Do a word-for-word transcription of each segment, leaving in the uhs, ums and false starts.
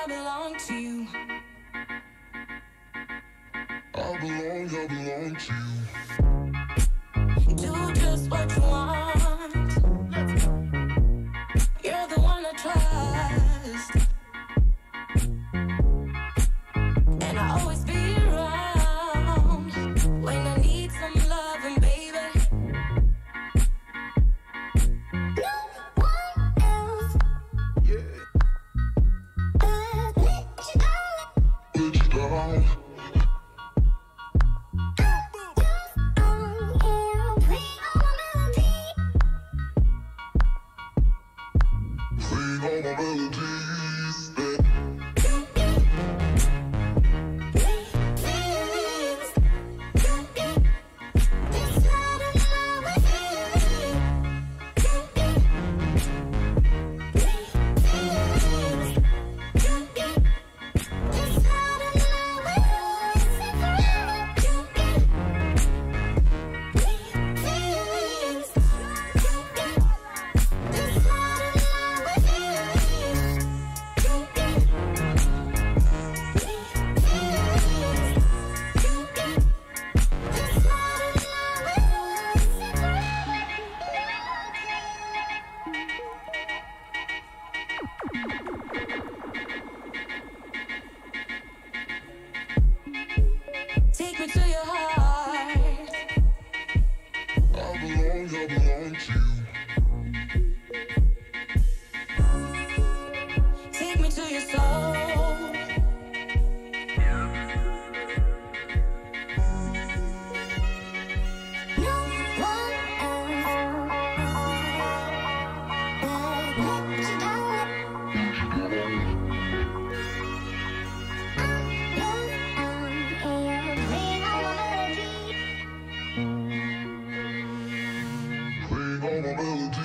belong to you. I belong, I belong to you. Do just what you want. You're the one I trust, and I always be around when I need some loving, baby. No one else. Yeah. Let you down. Let you down. All my melodies that take me to your heart. I belong, I belong to you. Take me to your soul. No one else. Let you down. All my melodies.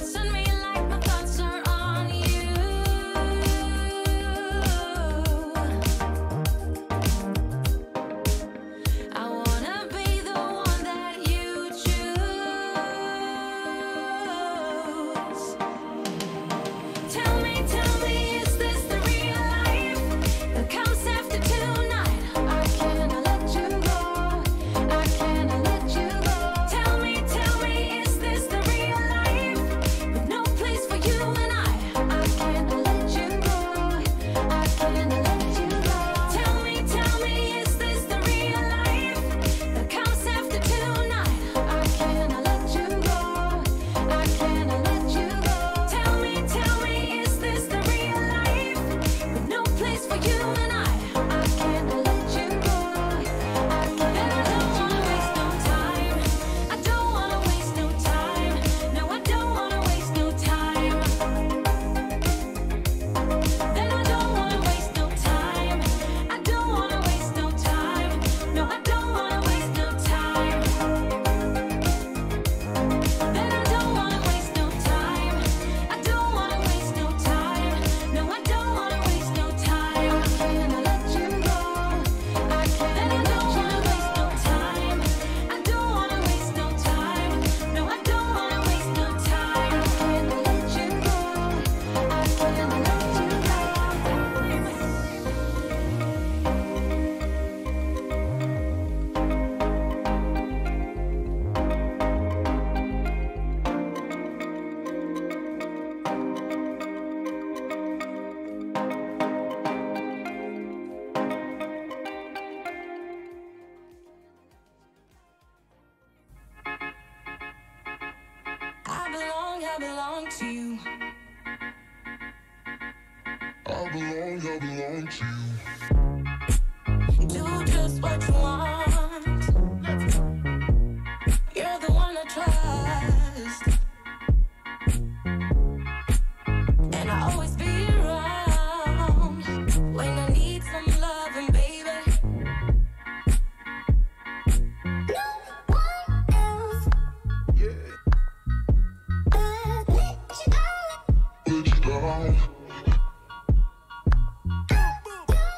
I belong to you. I belong, I belong to you. Do just what you want. You're the one I trust, and I always be around when I need some loving, baby. No one else. Yeah. Let you down. Let you down.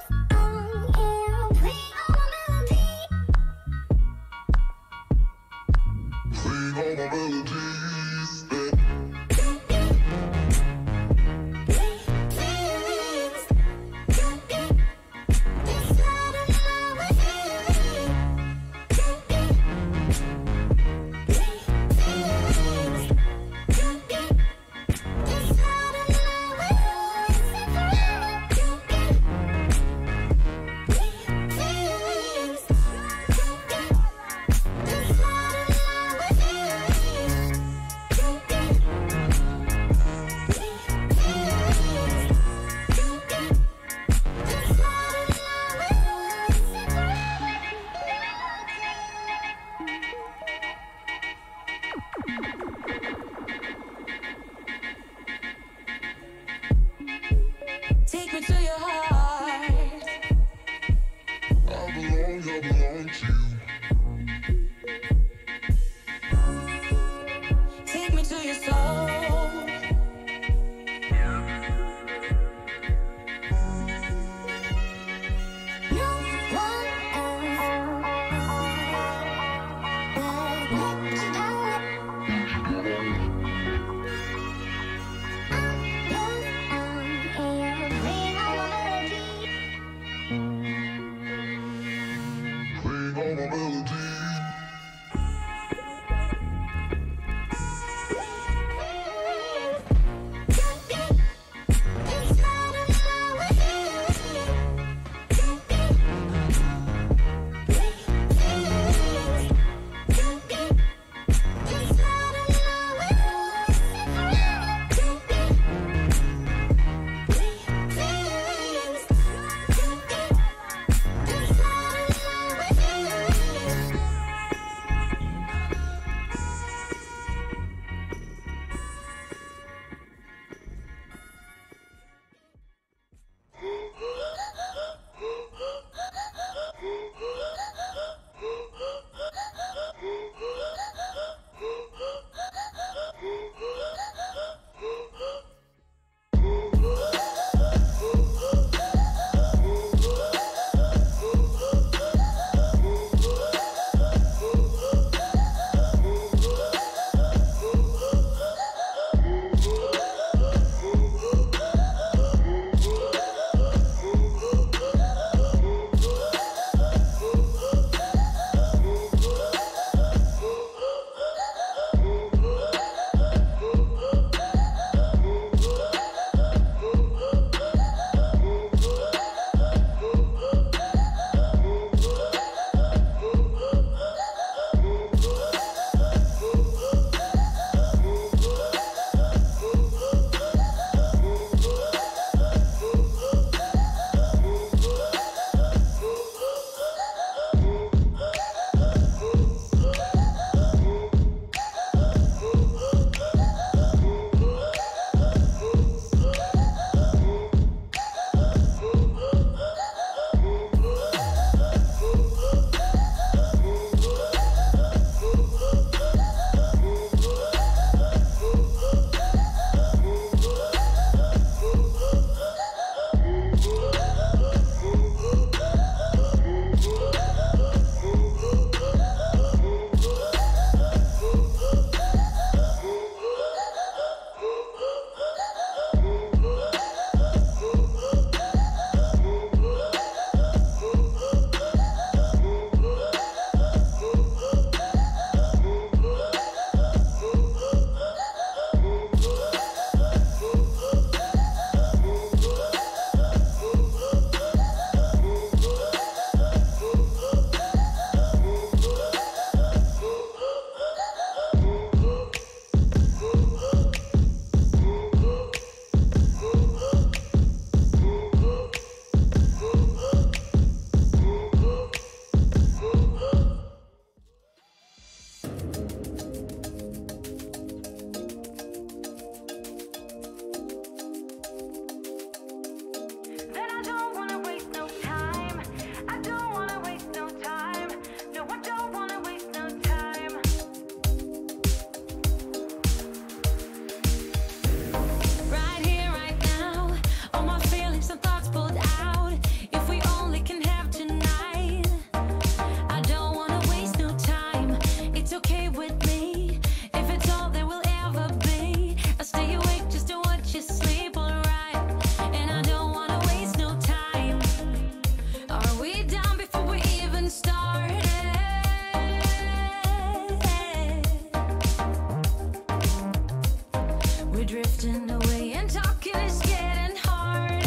We're drifting away and talking is getting harder.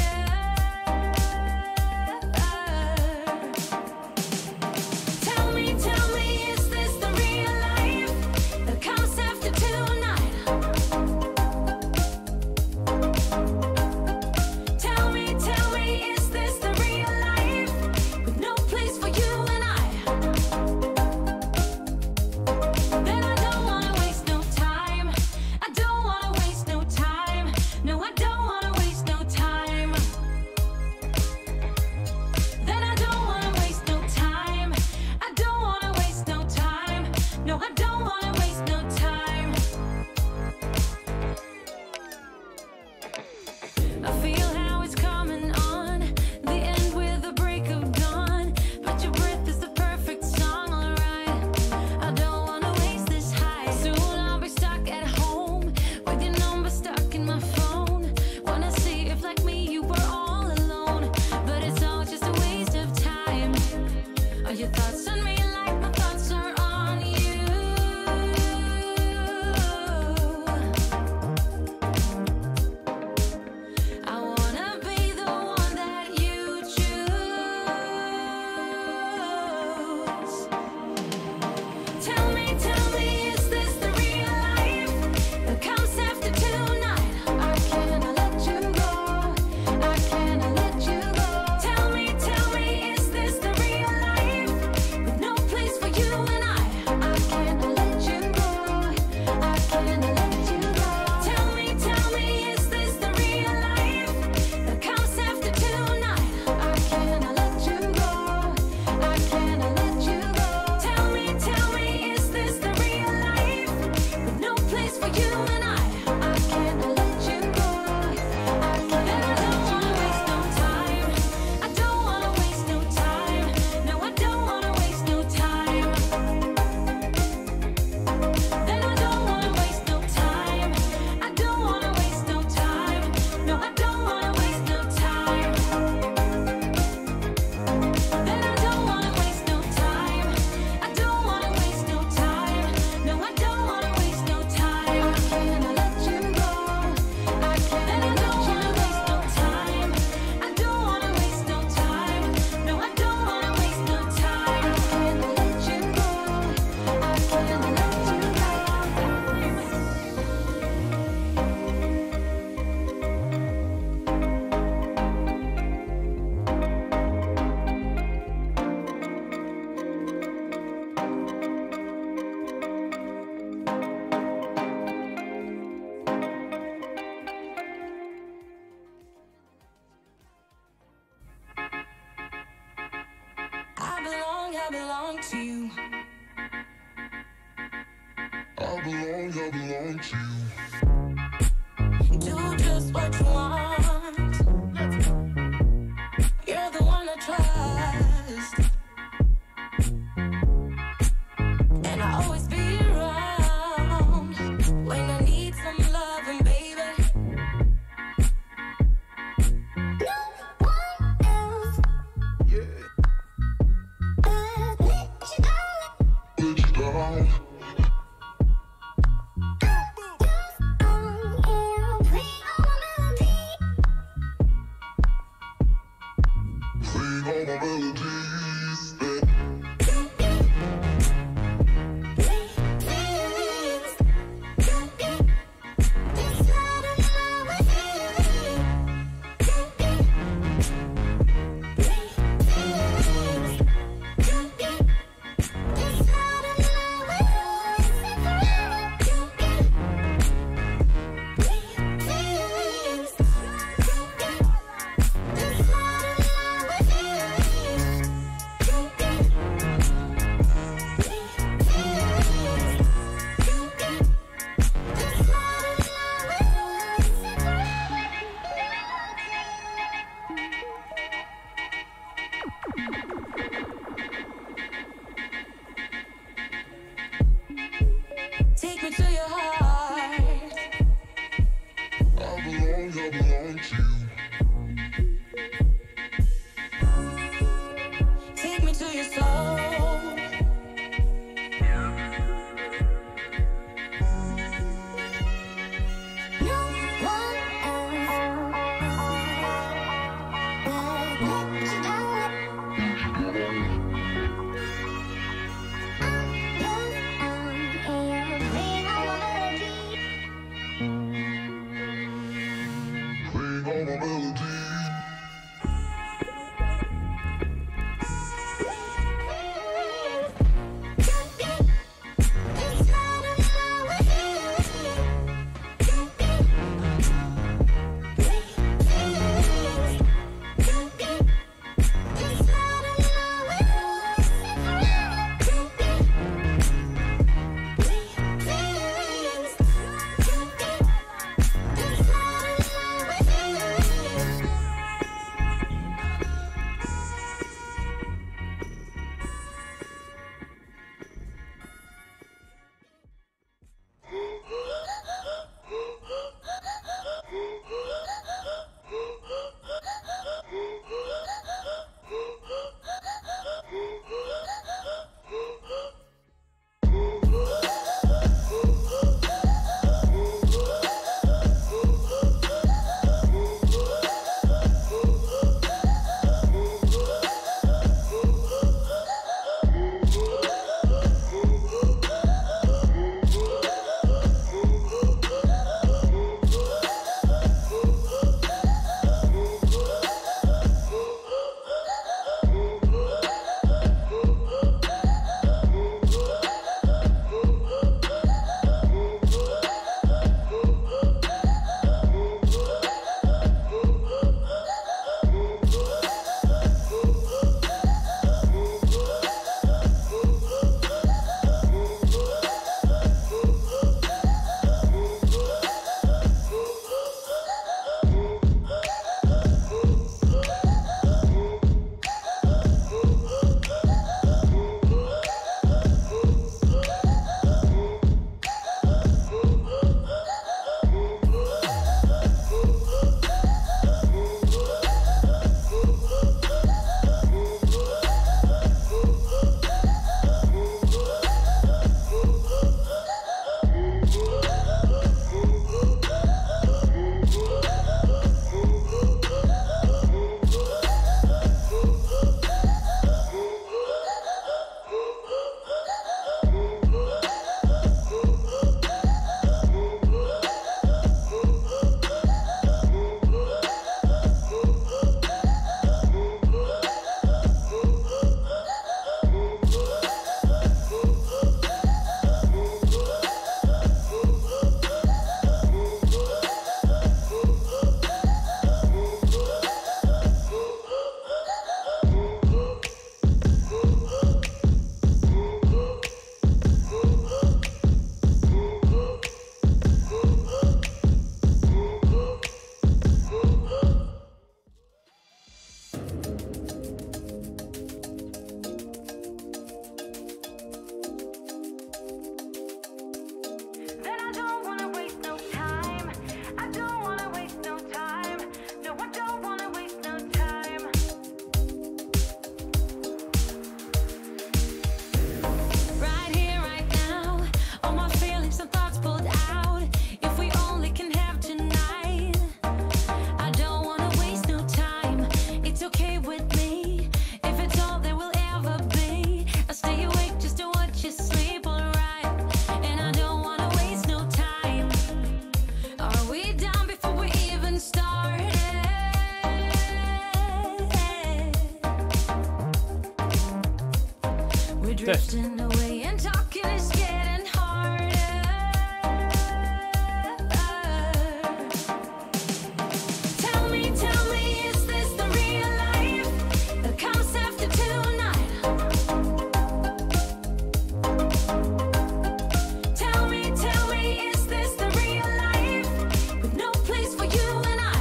Tell me, tell me, is this the real life that comes after tonight? Tell me, tell me, is this the real life with no place for you and I? Then I don't wanna waste no time. I don't wanna waste no time. No, I don't wanna waste no time. Then I don't wanna waste no time. I don't wanna waste no time. No, I don't wanna waste no time. I feel how it's coming on, the end with the break of dawn. But your breath is the perfect song, alright. I don't wanna waste this high. Soon I'll be stuck at home with your number stuck in my phone. Wanna see if like me you were all alone, but it's all just a waste of time. Are your thoughts on me like my thoughts are on you? I wanna be the one that you choose. Tell me, tell me, is this the real life that comes after tonight? I cannot let you go. I cannot let you go. Tell me, tell me, is this the real life with no place for you and I? I cannot let you go. I cannot let you go. Tell me, tell me, is this the real life that comes after tonight? I cannot let you go. I cannot let you go. Tell me, tell me, is this the real life with no place for you and I? I cannot let you go. I cannot let you go. I don't wanna waste no time. I don't wanna waste no time. No, I don't wanna waste no time. Then I don't wanna waste no time. I don't wanna waste no time. No, I don't wanna waste no time. Then I don't wanna waste no time. I don't wanna waste no time. No, I don't wanna waste no time. I cannot let you go. I cannot let you go. Time. I don't wanna waste no time. No, I don't wanna waste no time. I cannot let you go. I cannot let you go. I belong, I belong to you. I belong, I belong to you. Do just what you want. You're the one I trust, and I always be around when I need some loving, baby. No one else. Yeah, I'll let you down. let you down. Down. test. Drifting away and talking is getting harder. Tell me, tell me, is this the real life that comes after tonight? Tell me, tell me, is this the real life with no place for you and I?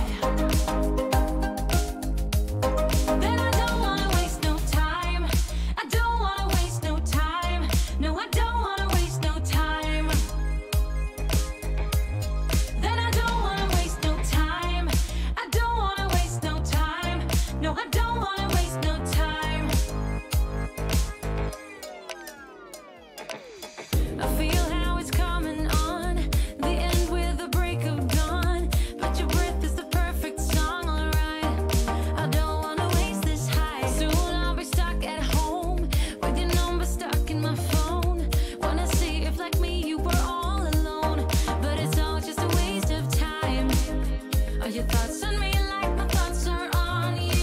Then I don't wanna waste no time. I don't wanna waste no time. No, I don't wanna waste no time. Then I don't wanna waste no time. I don't wanna waste no time. No, I don't wanna waste no time. I feel how it's coming on, the end with the break of dawn. But your breath is the perfect song, alright. I don't wanna waste this high. Soon I'll be stuck at home with your number stuck in my phone. Wanna see if like me you were all alone, but it's all just a waste of time. Are your thoughts on me like my thoughts are on you?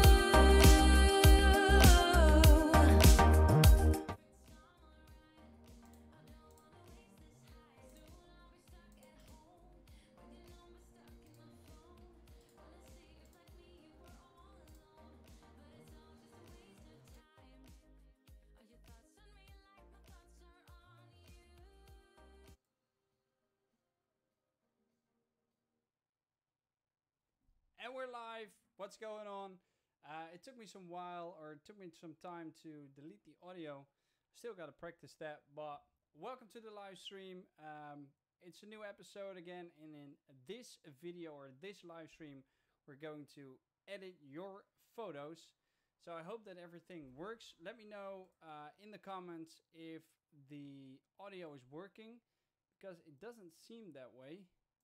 And we're live. What's going on? Uh, it took me some while, or it took me some time to delete the audio. Still got to practice that, but welcome to the live stream. Um, it's a new episode again, and in this video or this live stream, we're going to edit your photos. So I hope that everything works. Let me know uh, in the comments if the audio is working, because it doesn't seem that way.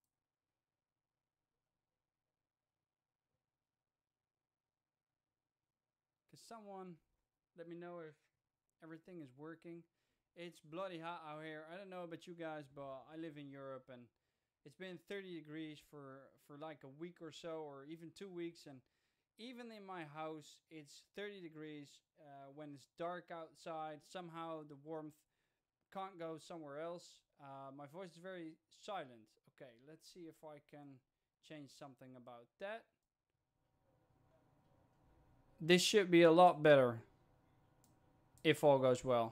Someone let me know if everything is working. It's bloody hot out here. I don't know about you guys, but I live in Europe and it's been thirty degrees for for like a week or so, or even two weeks, and even in my house it's thirty degrees. Uh, when it's dark outside, somehow the warmth can't go somewhere else. Uh, my voice is very silent. Okay, let's see if I can change something about that. This should be a lot better if all goes well.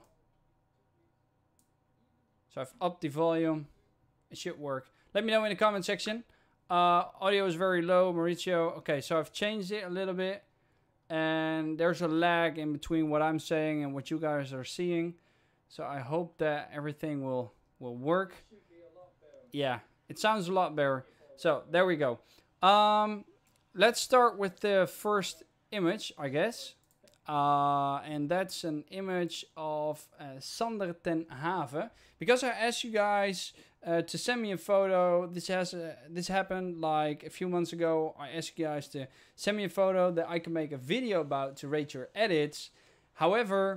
So I've upped the volume. It should work. Let me know in the comment section. Uh, audio is very low, Mauricio. Okay, so I've changed it a little bit. And there's a lag in between what I'm saying and what you guys are seeing. So I hope that everything will, will work. Yeah, it sounds a lot better. So there we go. Um, let's start with the first image, I guess, uh, and that's an image of uh, Sander ten Have, because I asked you guys uh, to send me a photo. This has uh, this happened like a few months ago. I asked you guys to send me a photo that I can make a video about to rate your edits. However,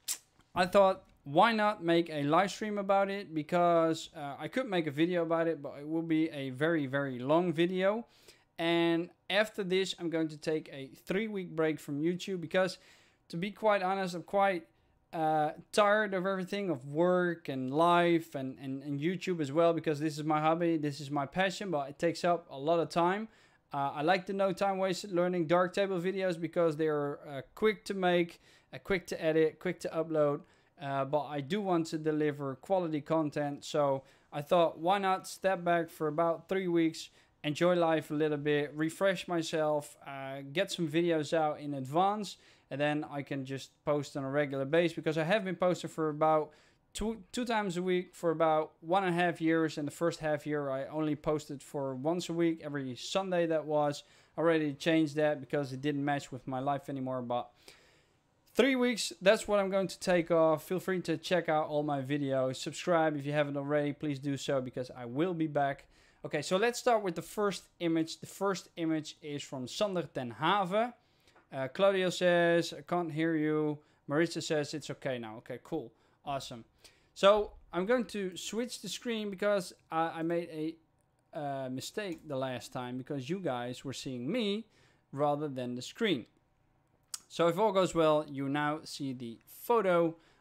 I thought, why not make a live stream about it, because uh, I could make a video about it, but it will be a very very long video. And after this, I'm going to take a three-week break from YouTube because, to be quite honest, I'm quite uh, tired of everything, of work and life and, and, and YouTube as well, because this is my hobby, this is my passion, but it takes up a lot of time. Uh, I like the no time wasted learning Darktable videos because they are uh, quick to make, uh, quick to edit, quick to upload, uh, but I do want to deliver quality content. So I thought, why not step back for about three weeks, enjoy life a little bit, refresh myself, uh, get some videos out in advance, and then I can just post on a regular basis, because I have been posting for about two two times a week for about one and a half years. And the first half year I only posted for once a week, every Sunday that was. I already changed that because it didn't match with my life anymore, but three weeks, that's what I'm going to take off. Feel free to check out all my videos. Subscribe if you haven't already, please do so, because I will be back. Okay, so let's start with the first image. The first image is from Sander ten Have. Uh, Claudio says, I can't hear you. Marissa says, it's okay now. Okay, cool. Awesome. So I'm going to switch the screen because I, I made a uh, mistake the last time, because you guys were seeing me rather than the screen. So if all goes well, you now see the photo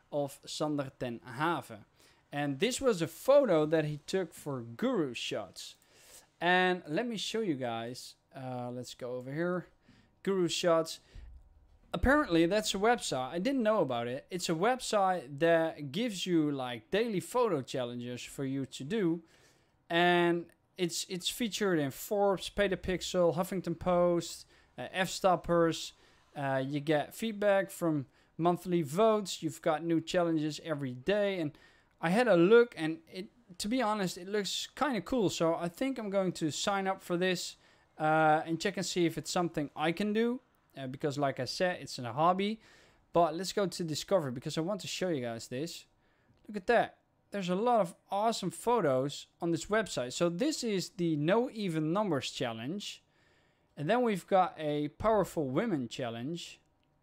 of Sander ten Haven. And this was a photo that he took for Guru Shots. And let me show you guys. Uh, let's go over here. Guru Shots. Apparently that's a website. I didn't know about it. It's a website that gives you like daily photo challenges for you to do. And it's it's featured in Forbes, Petapixel, Huffington Post, uh, F-Stoppers. Uh, you get feedback from monthly votes. You've got new challenges every day. And I had a look, and it, to be honest, it looks kind of cool. So I think I'm going to sign up for this uh, and check and see if it's something I can do. Uh, because like I said, it's a hobby. But let's go to Discover because I want to show you guys this. Look at that. There's a lot of awesome photos on this website. So this is the No Even Numbers Challenge. And then we've got a Powerful Women Challenge.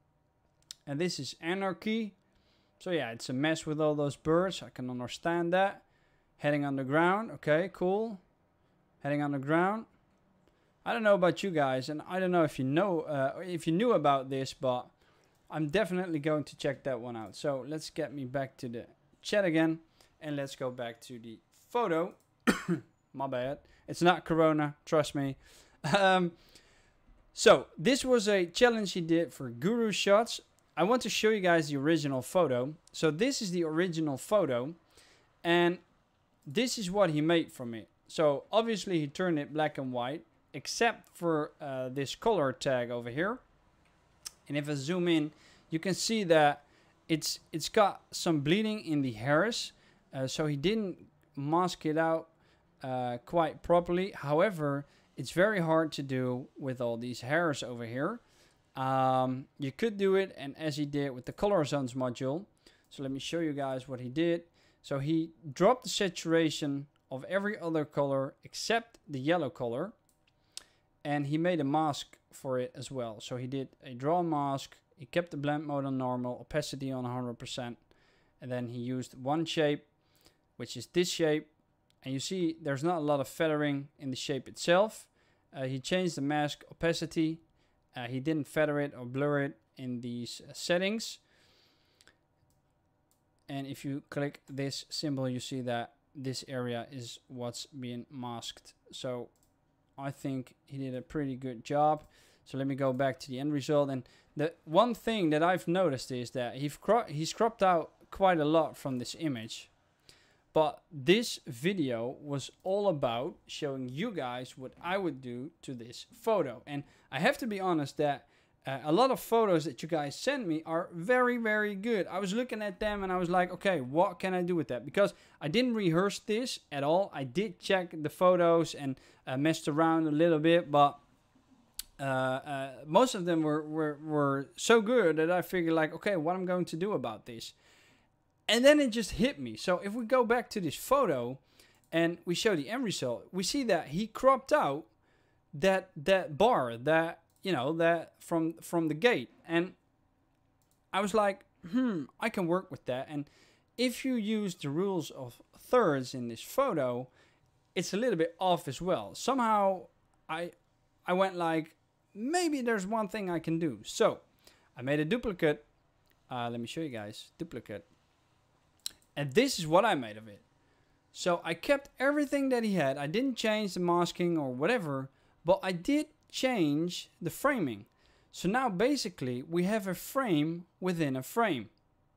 And this is Anarchy. So yeah, it's a mess with all those birds. I can understand that. Heading underground. Okay, cool. Heading underground. I don't know about you guys, and I don't know if you know, uh, if you knew about this, but I'm definitely going to check that one out. So let's get me back to the chat again, and let's go back to the photo. My bad. It's not Corona, trust me. Um, so this was a challenge he did for Guru Shots. I want to show you guys the original photo. So this is the original photo, and this is what he made from it. So obviously he turned it black and white, except for uh, this color tag over here. And if I zoom in, you can see that it's it's got some bleeding in the hairs. Uh, so he didn't mask it out uh, quite properly. However, it's very hard to do with all these hairs over here. Um, you could do it, and as he did with the color zones module. So let me show you guys what he did. So he dropped the saturation of every other color except the yellow color. And he made a mask for it as well. So he did a draw mask. He kept the blend mode on normal, opacity on one hundred percent. And then he used one shape, which is this shape. And you see there's not a lot of feathering in the shape itself. Uh, he changed the mask opacity. Uh, he didn't feather it or blur it in these uh, settings. And if you click this symbol, you see that this area is what's being masked. So I think he did a pretty good job. So let me go back to the end result. And the one thing that I've noticed is that he's, cro he's cropped out quite a lot from this image. But this video was all about showing you guys what I would do to this photo. And I have to be honest that uh, a lot of photos that you guys send me are very, very good. I was looking at them and I was like, okay, what can I do with that? Because I didn't rehearse this at all. I did check the photos and uh, messed around a little bit, but uh, uh, most of them were, were, were so good that I figured like, okay, what I'm going to do about this. And then it just hit me. So if we go back to this photo and we show the end result, we see that he cropped out that that bar, that, you know, that from from the gate. And I was like, hmm, I can work with that. And if you use the rules of thirds in this photo, it's a little bit off as well. Somehow I I went like, maybe there's one thing I can do. So I made a duplicate. Uh, let me show you guys. Duplicate. And this is what I made of it. So I kept everything that he had. I didn't change the masking or whatever, but I did change the framing. So now basically we have a frame within a frame.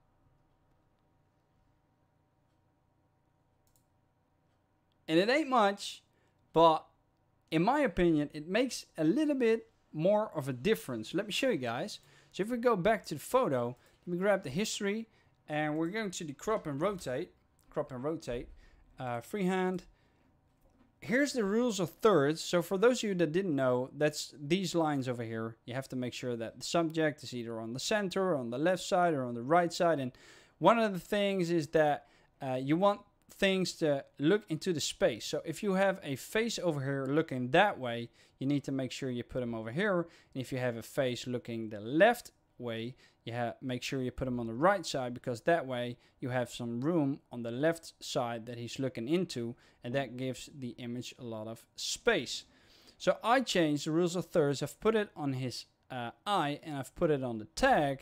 And it ain't much, but in my opinion, it makes a little bit more of a difference. Let me show you guys. So if we go back to the photo, let me grab the history. And we're going to the crop and rotate, crop and rotate, uh, freehand. Here's the rules of thirds. So for those of you that didn't know, that's these lines over here. You have to make sure that the subject is either on the center, on the left side, or on the right side. And one of the things is that uh, you want things to look into the space. So if you have a face over here looking that way, you need to make sure you put them over here. And if you have a face looking the left way, you have make sure you put them on the right side, because that way you have some room on the left side that he's looking into, and that gives the image a lot of space. So I changed the rules of thirds. I've put it on his uh, eye, and I've put it on the tag,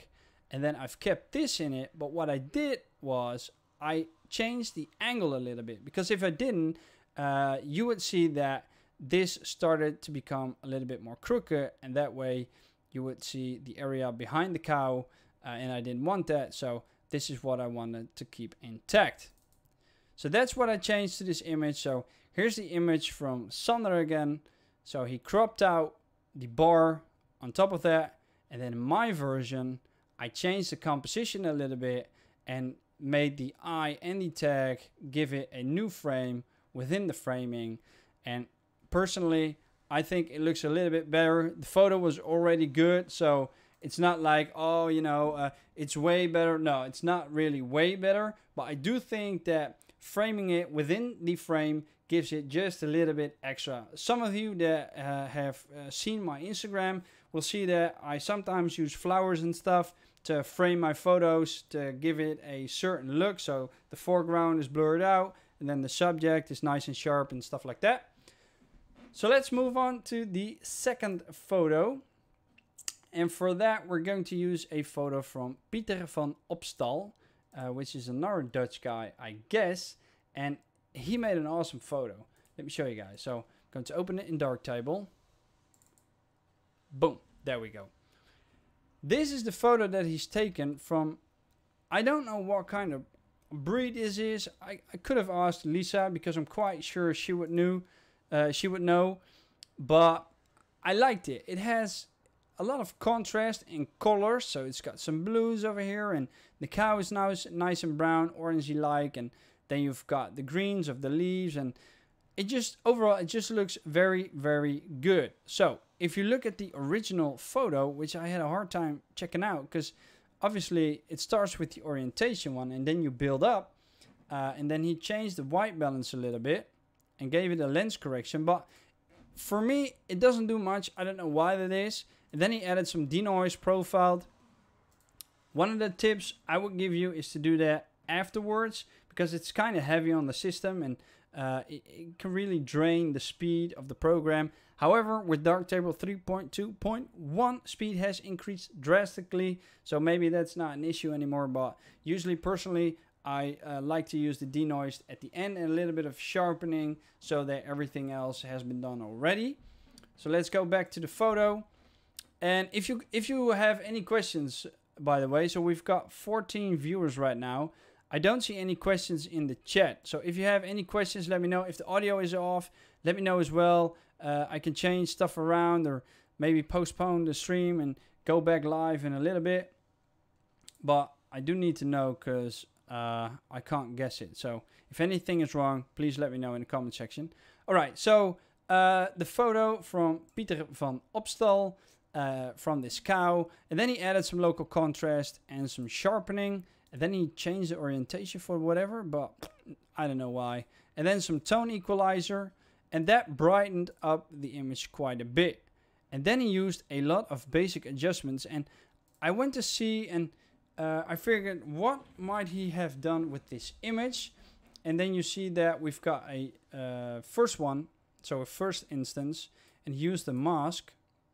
and then I've kept this in it. But what I did was I changed the angle a little bit, because if I didn't, uh, you would see that this started to become a little bit more crooked, and that way you would see the area behind the cow, uh, and I didn't want that, so this is what I wanted to keep intact. So that's what I changed to this image. So here's the image from Sander again. So he cropped out the bar on top of that, and then in my version I changed the composition a little bit and made the eye and the tag, give it a new frame within the framing. And personally, I think it looks a little bit better. The photo was already good, so it's not like, oh, you know, uh, it's way better. No, it's not really way better, but I do think that framing it within the frame gives it just a little bit extra. Some of you that uh, have uh, seen my Instagram will see that I sometimes use flowers and stuff to frame my photos to give it a certain look. So the foreground is blurred out, and then the subject is nice and sharp and stuff like that. So let's move on to the second photo. And for that, we're going to use a photo from Pieter van Opstal, uh, which is another Dutch guy, I guess. And he made an awesome photo. Let me show you guys. So I'm going to open it in Darktable. Boom, there we go. This is the photo that he's taken from, I don't know what kind of breed this is. I, I could have asked Lisa, because I'm quite sure she would knew, uh, she would know. But I liked it. It has a lot of contrast in colors. So it's got some blues over here, and the cow is now nice and brown, orangey like, and then you've got the greens of the leaves, and it just, overall, it just looks very, very good. So if you look at the original photo, which I had a hard time checking out, because obviously it starts with the orientation one, and then you build up, uh, and then he changed the white balance a little bit and gave it a lens correction. But for me, it doesn't do much. I don't know why that is. And then he added some denoise profiled. One of the tips I would give you is to do that afterwards, because it's kind of heavy on the system, and uh, it, it can really drain the speed of the program. However, with Darktable three point two point one, speed has increased drastically, so maybe that's not an issue anymore. But usually, personally, I uh, like to use the denoise at the end and a little bit of sharpening, so that everything else has been done already. So let's go back to the photo. And if you if you have any questions, by the way, so we've got fourteen viewers right now. I don't see any questions in the chat. So if you have any questions, let me know. If the audio is off, let me know as well. Uh, I can change stuff around, or maybe postpone the stream and go back live in a little bit. But I do need to know, because uh, I can't guess it. So if anything is wrong, please let me know in the comment section. All right, so uh, the photo from Pieter van Opstal uh, from this cow. And then he added some local contrast and some sharpening. And then he changed the orientation for whatever, but I don't know why. And then some tone equalizer, and that brightened up the image quite a bit. And then he used a lot of basic adjustments, and I went to see, and uh, I figured, what might he have done with this image? And then you see that we've got a uh, first one, so a first instance, and he used the mask,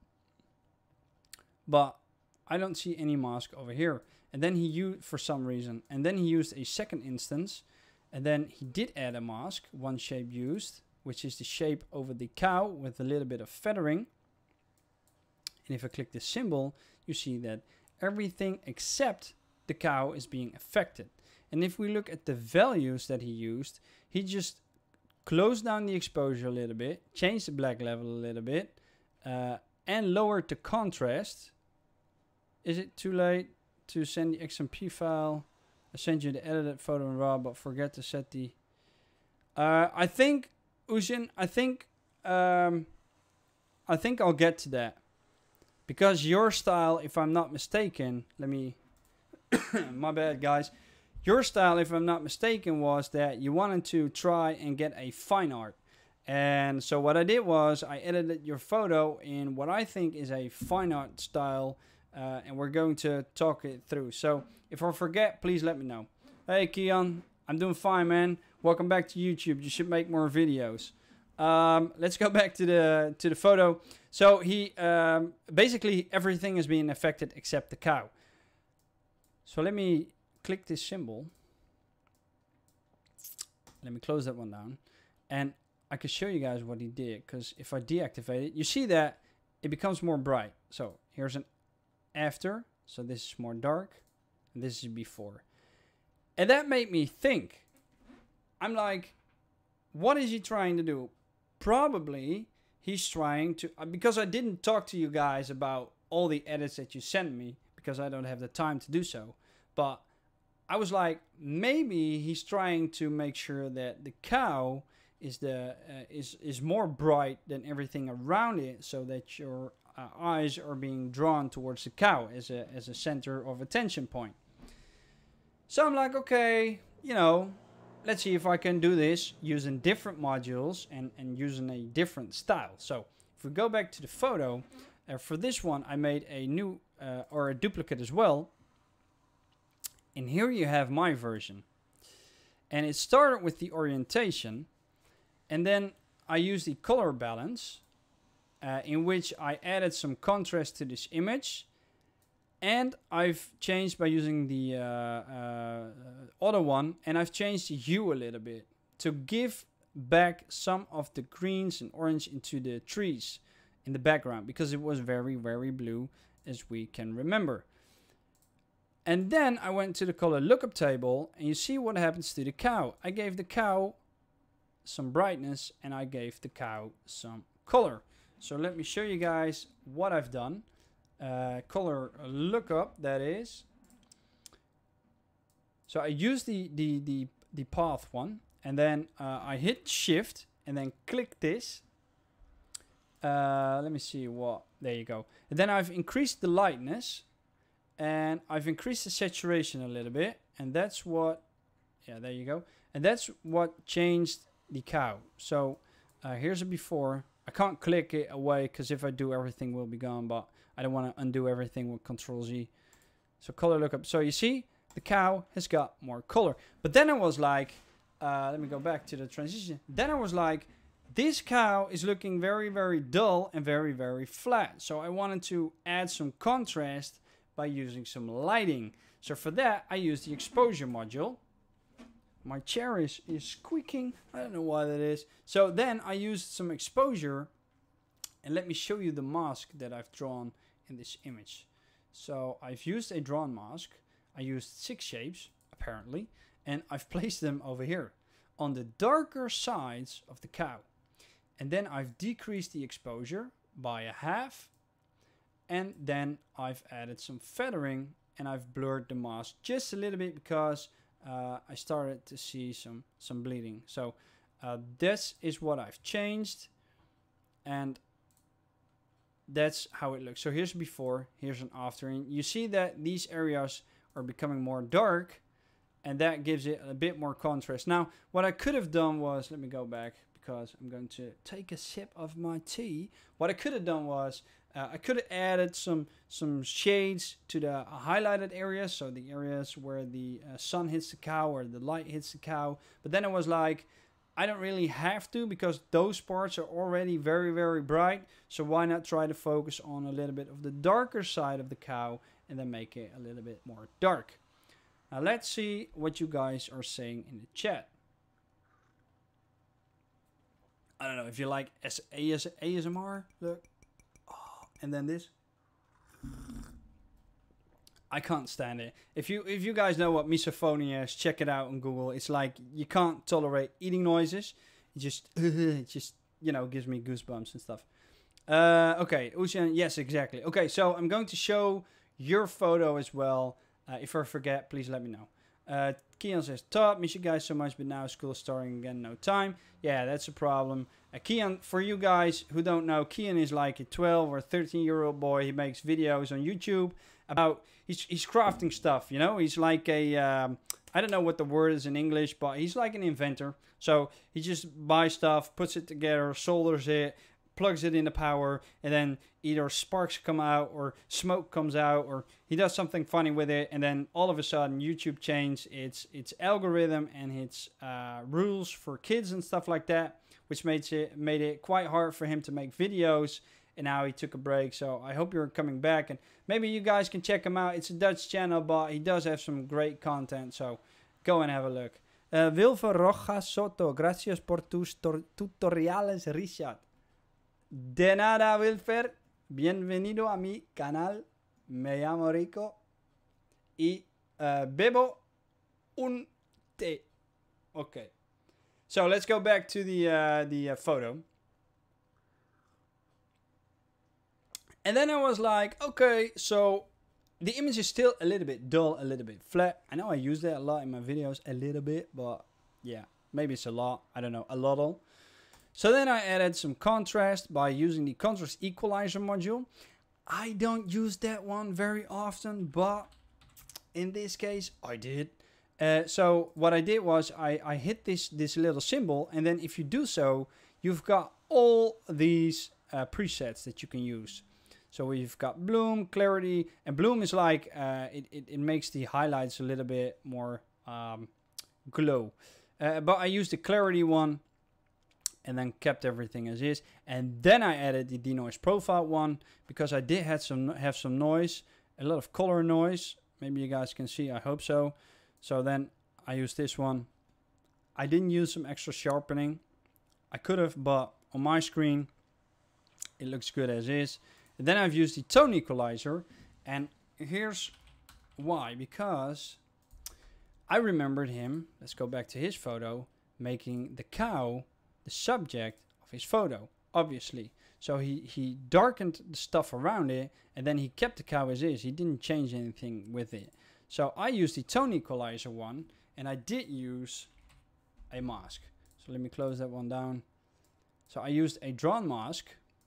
but I don't see any mask over here. And then he used, for some reason, and then he used a second instance, and then he did add a mask, one shape used, which is the shape over the cow with a little bit of feathering. And if I click this symbol, you see that everything except the cow is being affected. And if we look at the values that he used, he just closed down the exposure a little bit, changed the black level a little bit, uh, and lowered the contrast. Is it too late to send the X M P file? I sent you the edited photo in RAW, but forget to set the... Uh, I think, Uzin, I think, um, I think I'll get to that. Because your style, if I'm not mistaken, let me, my bad guys. Your style, if I'm not mistaken, was that you wanted to try and get a fine art. And so what I did was I edited your photo in what I think is a fine art style. Uh, and we're going to talk it through. So if I forget, please let me know. Hey Kian, I'm doing fine, man. Welcome back to YouTube. You should make more videos. Um, let's go back to the to the photo. So he um, basically everything is being affected except the cow. So let me click this symbol. Let me close that one down. And I can show you guys what he did. Because if I deactivate it, you see that it becomes more bright. So here's an after. So this is more dark. And this is before. And that made me think. I'm like, what is he trying to do? Probably he's trying to, uh, because I didn't talk to you guys about all the edits that you sent me, because I don't have the time to do so. But I was like, maybe he's trying to make sure that the cow is the uh, is is more bright than everything around it, so that your uh, eyes are being drawn towards the cow as a as a center of attention point. So I'm like, okay, you know, let's see if I can do this using different modules and, and using a different style. So if we go back to the photo, uh, for this one I made a new uh, or a duplicate as well. And here you have my version. And it started with the orientation. And then I used the color balance, uh, in which I added some contrast to this image. And I've changed by using the uh, uh, other one, and I've changed the hue a little bit to give back some of the greens and orange into the trees in the background, because it was very, very blue, as we can remember. And then I went to the color lookup table, and you see what happens to the cow. I gave the cow some brightness, and I gave the cow some color. So let me show you guys what I've done. Uh, color lookup, that is. So I use the the the the path one, and then uh, I hit shift and then click this. Uh, let me see what. There you go. And then I've increased the lightness, and I've increased the saturation a little bit, and that's what. Yeah, there you go. And that's what changed the cow. So uh, here's a before. I can't click it away because if I do, everything will be gone. But I don't want to undo everything with Control Z. So color lookup. So you see, the cow has got more color. But then I was like, uh, let me go back to the transition. Then I was like, this cow is looking very, very dull and very, very flat. So I wanted to add some contrast by using some lighting. So for that, I used the exposure module. My chair is, is squeaking. I don't know why that is. So then I used some exposure. And let me show you the mask that I've drawn in this image. So I've used a drawn mask. I used six shapes, apparently. And I've placed them over here on the darker sides of the cow. And then I've decreased the exposure by a half. And then I've added some feathering. And I've blurred the mask just a little bit because uh, I started to see some, some bleeding. So uh, this is what I've changed. And that's how it looks. So here's before, here's an after, and you see that these areas are becoming more dark, and that gives it a bit more contrast. Now, what I could have done was, let me go back because I'm going to take a sip of my tea. What I could have done was, uh, I could have added some some shades to the highlighted areas, so the areas where the uh, sun hits the cow or the light hits the cow. But then I was like, I don't really have to, because those parts are already very, very bright. So why not try to focus on a little bit of the darker side of the cow and then make it a little bit more dark. Now let's see what you guys are saying in the chat. I don't know if you like A S M R. Look. Oh, and then this. I can't stand it. If you if you guys know what misophonia is, check it out on Google. It's like you can't tolerate eating noises. It just it just you know gives me goosebumps and stuff. Uh, okay, Ocean, yes, exactly. Okay, so I'm going to show your photo as well. Uh, if I forget, please let me know. Uh, Kian says, top, miss you guys so much, but now school starting again, no time. Yeah, that's a problem. Uh, Kian, for you guys who don't know, Kian is like a twelve or thirteen year old boy. He makes videos on YouTube about, he's, he's crafting stuff, you know? He's like a, um, I don't know what the word is in English, but he's like an inventor. So he just buys stuff, puts it together, solders it, plugs it into power, and then either sparks come out or smoke comes out, or he does something funny with it, and then all of a sudden YouTube changed its its algorithm and its uh, rules for kids and stuff like that, which made it made it quite hard for him to make videos. and now he took a break. So I hope you're coming back, and maybe you guys can check him out. It's a Dutch channel, but he does have some great content, so go and have a look. Uh, Wilfer Rojas Soto, gracias por tus tutoriales, Richard. De nada, Wilfer. Bienvenido a mi canal. Me llamo Rico y uh, bebo un té. Okay. So let's go back to the uh, the uh, photo. And then I was like, okay, so the image is still a little bit dull, a little bit flat. I know I use that a lot in my videos, a little bit, but yeah, maybe it's a lot. I don't know, a lot. So then I added some contrast by using the contrast equalizer module. I don't use that one very often, but in this case, I did. Uh, so what I did was I, I hit this, this little symbol, and then if you do so, you've got all these uh, presets that you can use. So we've got bloom, clarity, and bloom is like, uh, it, it, it makes the highlights a little bit more um, glow. Uh, but I used the clarity one, and then kept everything as is. And then I added the denoise profile one, because I did have some, have some noise, a lot of color noise. Maybe you guys can see, I hope so. So then I used this one. I didn't use some extra sharpening. I could have, but on my screen, it looks good as is. And then I've used the tone equalizer, and here's why. Because I remembered him, let's go back to his photo, making the cow the subject of his photo, obviously. So he, he darkened the stuff around it, and then he kept the cow as is. He didn't change anything with it. So I used the tone equalizer one, and I did use a mask. So let me close that one down. So I used a drawn mask,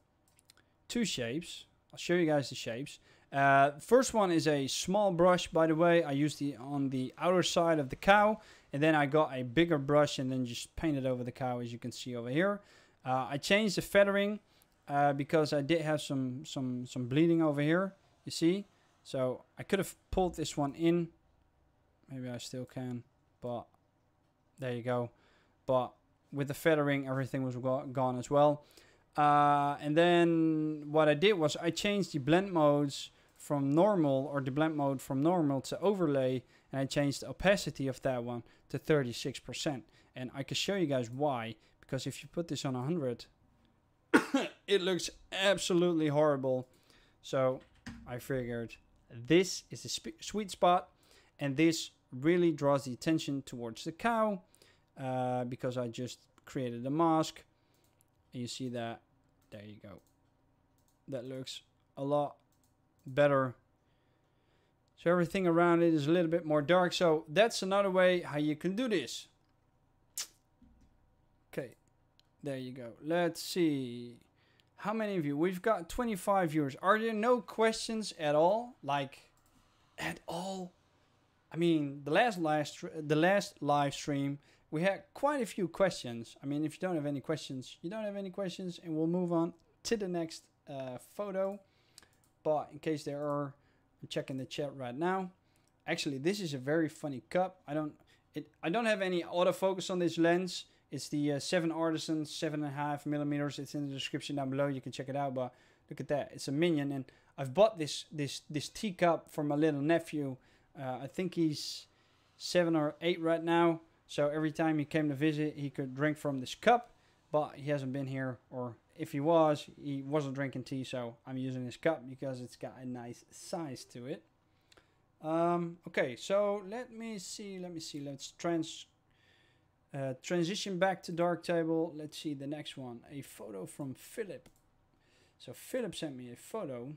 two shapes. I'll show you guys the shapes. Uh, first one is a small brush, by the way. I used it on the outer side of the cow, and then I got a bigger brush and then just painted over the cow, as you can see over here. Uh, I changed the feathering uh, because I did have some some some bleeding over here, you see. So I could have pulled this one in. Maybe I still can, but there you go. But with the feathering, everything was go gone as well. Uh, and then what I did was I changed the blend modes from normal, or the blend mode from normal to overlay, and I changed the opacity of that one to thirty-six percent. And I can show you guys why, because if you put this on one hundred, it looks absolutely horrible. So I figured this is the sweet spot, and this really draws the attention towards the cow, uh, because I just created a mask, and you see that, there you go. That looks a lot better. So everything around it is a little bit more dark. So that's another way how you can do this. Okay, there you go. Let's see. How many of you? We've got twenty-five viewers. Are there no questions at all? Like, at all? I mean, the last live, the last live stream, we had quite a few questions. I mean, if you don't have any questions, you don't have any questions, and we'll move on to the next uh, photo. But in case there are, I'm checking the chat right now. Actually, this is a very funny cup. I don't, it, I don't have any autofocus on this lens. It's the uh, seven Artisan, seven and a half millimeters. It's in the description down below. You can check it out. But look at that. It's a Minion, and I've bought this this this teacup for my little nephew. Uh, I think he's seven or eight right now. So every time he came to visit, he could drink from this cup. But he hasn't been here, or if he was, he wasn't drinking tea. So I'm using this cup because it's got a nice size to it. Um, okay, so let me see. Let me see. Let's trans. Uh, transition back to Darktable. Let's see the next one. A photo from Philip. So Philip sent me a photo.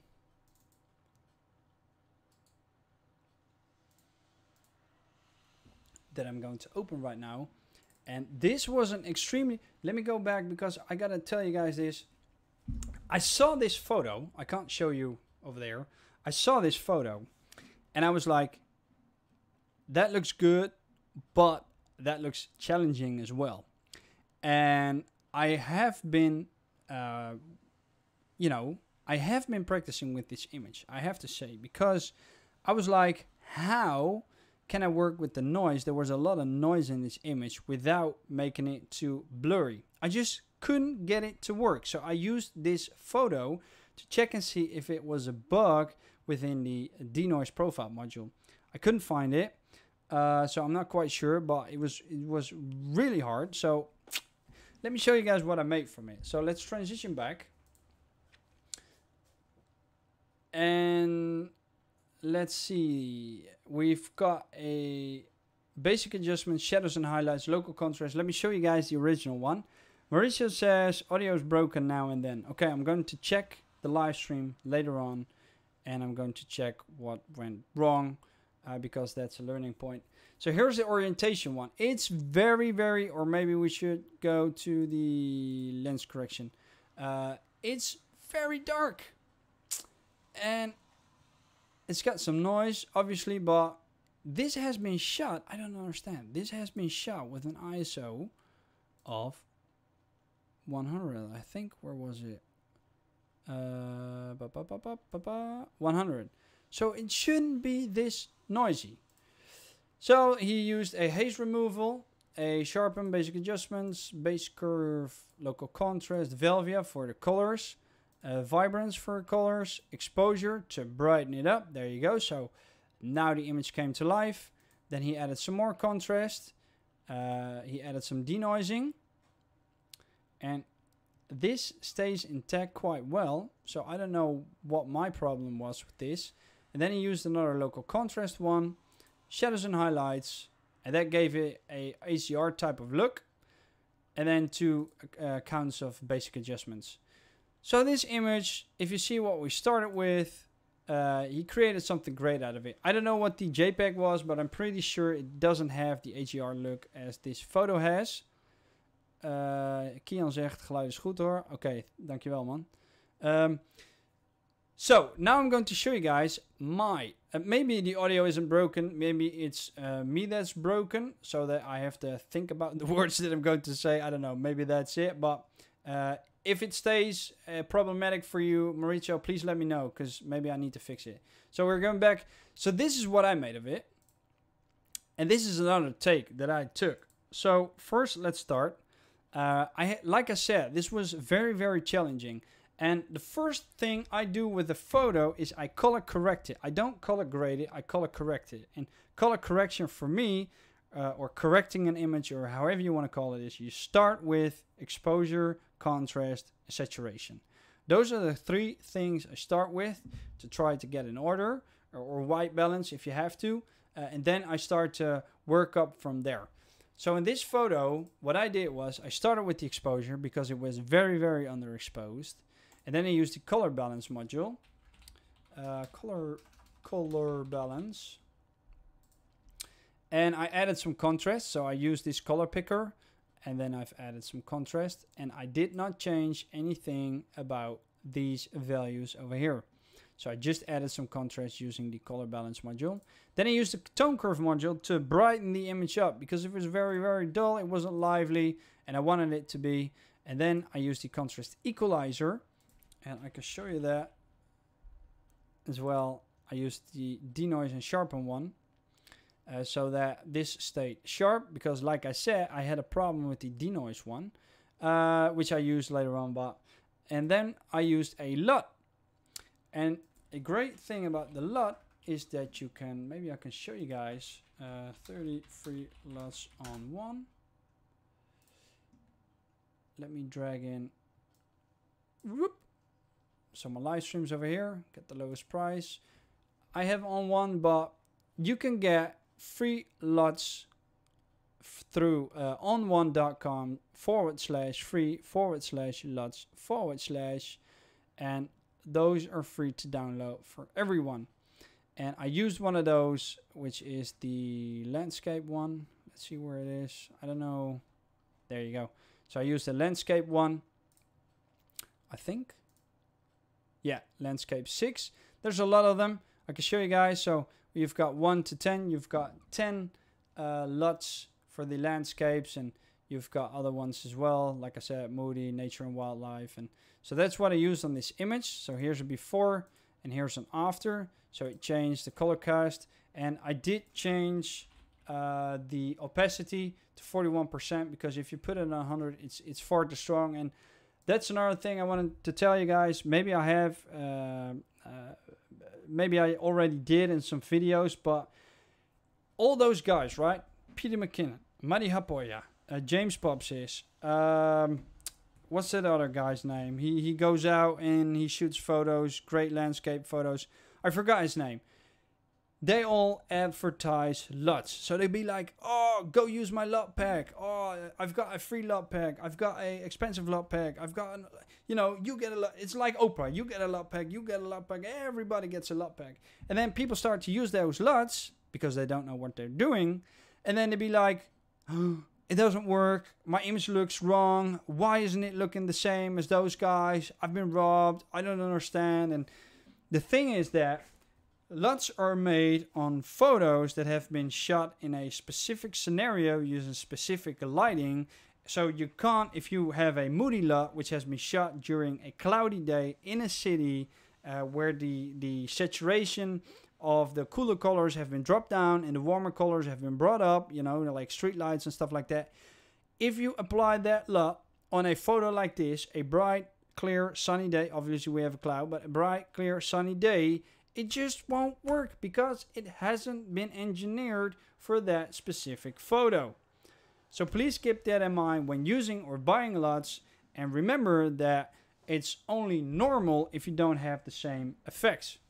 That I'm going to open right now. And this was an extremely... Let me go back because I gotta tell you guys this. I saw this photo. I can't show you over there. I saw this photo. And I was like, that looks good, but that looks challenging as well. And I have been, uh, you know, I have been practicing with this image, I have to say, because I was like, how can I work with the noise? There was a lot of noise in this image without making it too blurry. I just couldn't get it to work. So I used this photo to check and see if it was a bug within the denoise profile module. I couldn't find it, uh, so I'm not quite sure, but it was it was really hard. So let me show you guys what I made from it. So let's transition back. And let's see. We've got a basic adjustment, shadows and highlights, local contrast. Let me show you guys the original one. Mauricio says audio is broken now and then. Okay, I'm going to check the live stream later on, and I'm going to check what went wrong, uh, because that's a learning point. So here's the orientation one. It's very, very, or maybe we should go to the lens correction. Uh, it's very dark, and it's got some noise, obviously, but this has been shot. I don't understand. This has been shot with an I S O of one hundred. I think, where was it? Uh, ba, ba, ba, ba, ba, ba, one hundred. So it shouldn't be this noisy. So he used a haze removal, a sharpen, basic adjustments, base curve, local contrast, Velvia for the colors, uh, vibrance for colors, exposure to brighten it up. There you go. So now the image came to life. Then he added some more contrast. Uh, he added some denoising. And this stays intact quite well. So I don't know what my problem was with this. And then he used another local contrast one, shadows and highlights, and that gave it a H D R type of look. And then two uh, counts of basic adjustments. So this image, if you see what we started with, uh, he created something great out of it. I don't know what the JPEG was, but I'm pretty sure it doesn't have the H D R look as this photo has. Uh, Kian zegt, geluid is goed hoor. Oké, okay, dankjewel man. Um, so, now I'm going to show you guys my... Uh, maybe the audio isn't broken. Maybe it's uh, me that's broken. So that I have to think about the words that I'm going to say. I don't know. Maybe that's it. But uh, if it stays uh, problematic for you, Mauricio, please let me know. Because maybe I need to fix it. So we're going back. So this is what I made of it. And this is another take that I took. So first, let's start. Uh, I like I said, this was very, very challenging. And the first thing I do with the photo is I color correct it. I don't color grade it, I color correct it. And color correction for me, uh, or correcting an image, or however you want to call it, is you start with exposure, contrast, and saturation. Those are the three things I start with to try to get in order, or, or white balance if you have to. Uh, and then I start to work up from there. So in this photo, what I did was I started with the exposure because it was very, very underexposed. And then I used the color balance module. Uh, color, color balance. And I added some contrast. So I used this color picker. And then I've added some contrast. And I did not change anything about these values over here. So I just added some contrast using the color balance module. Then I used the tone curve module to brighten the image up. Because it was very, very dull. It wasn't lively. And I wanted it to be. And then I used the contrast equalizer. And I can show you that as well. I used the denoise and sharpen one. Uh, so that this stayed sharp. Because like I said, I had a problem with the denoise one. Uh, which I used later on. But and then I used a L U T. And a great thing about the L U T is that you can, maybe I can show you guys, uh, thirty-three L U Ts on one. Let me drag in, whoop. So my live streams over here, get the lowest price. I have on one, but you can get free L U Ts through uh, on one dot com forward slash free forward slash L U Ts forward slash, and those are free to download for everyone. And I used one of those, which is the landscape one. Let's see where it is. I don't know. There you go. So I used the landscape one, I think. Yeah, landscape six. There's a lot of them. I can show you guys. So you've got one to ten. You've got ten uh, L U Ts for the landscapes, and you've got other ones as well. Like I said, Moody, Nature and Wildlife. And so that's what I used on this image. So here's a before and here's an after. So it changed the color cast. And I did change uh, the opacity to forty-one percent, because if you put it on one hundred, it's it's far too strong. And that's another thing I wanted to tell you guys. Maybe I have, uh, uh, maybe I already did in some videos, but all those guys, right? Peter McKinnon, Matti Haapoja, uh, James Popsis, um, what's that other guy's name? He he goes out and he shoots photos, great landscape photos. I forgot his name. They all advertise L U Ts. So they'd be like, oh, go use my L U T pack. Oh, I've got a free L U T pack. I've got a expensive L U T pack. I've got, an, you know, you get a L U T. It's like Oprah. You get a L U T pack. You get a L U T pack. Everybody gets a L U T pack. And then people start to use those L U Ts because they don't know what they're doing. And then they'd be like, oh, it doesn't work. My image looks wrong. Why isn't it looking the same as those guys? I've been robbed. I don't understand. And the thing is that L U Ts are made on photos that have been shot in a specific scenario using specific lighting. So you can't, if you have a moody L U T which has been shot during a cloudy day in a city uh, where the, the saturation of the cooler colors have been dropped down and the warmer colors have been brought up, you know, like street lights and stuff like that. If you apply that L U T on a photo like this, a bright, clear, sunny day, obviously we have a cloud, but a bright, clear, sunny day, it just won't work because it hasn't been engineered for that specific photo. So please keep that in mind when using or buying L U Ts, and remember that it's only normal if you don't have the same effects.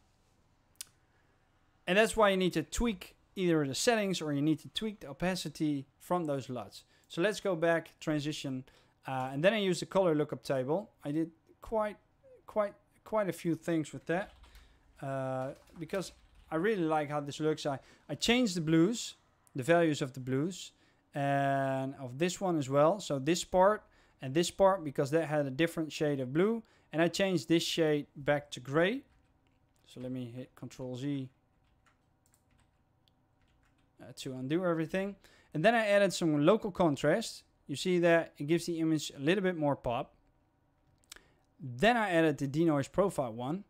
And that's why you need to tweak either the settings or you need to tweak the opacity from those L U Ts. So let's go back, transition, uh, and then I use the color lookup table. I did quite, quite, quite a few things with that. Uh, because I really like how this looks. I, I changed the blues, the values of the blues, and of this one as well. So this part and this part, because that had a different shade of blue. And I changed this shade back to gray. So let me hit Control Z uh, to undo everything. And then I added some local contrast. You see that it gives the image a little bit more pop. Then I added the denoise profile one.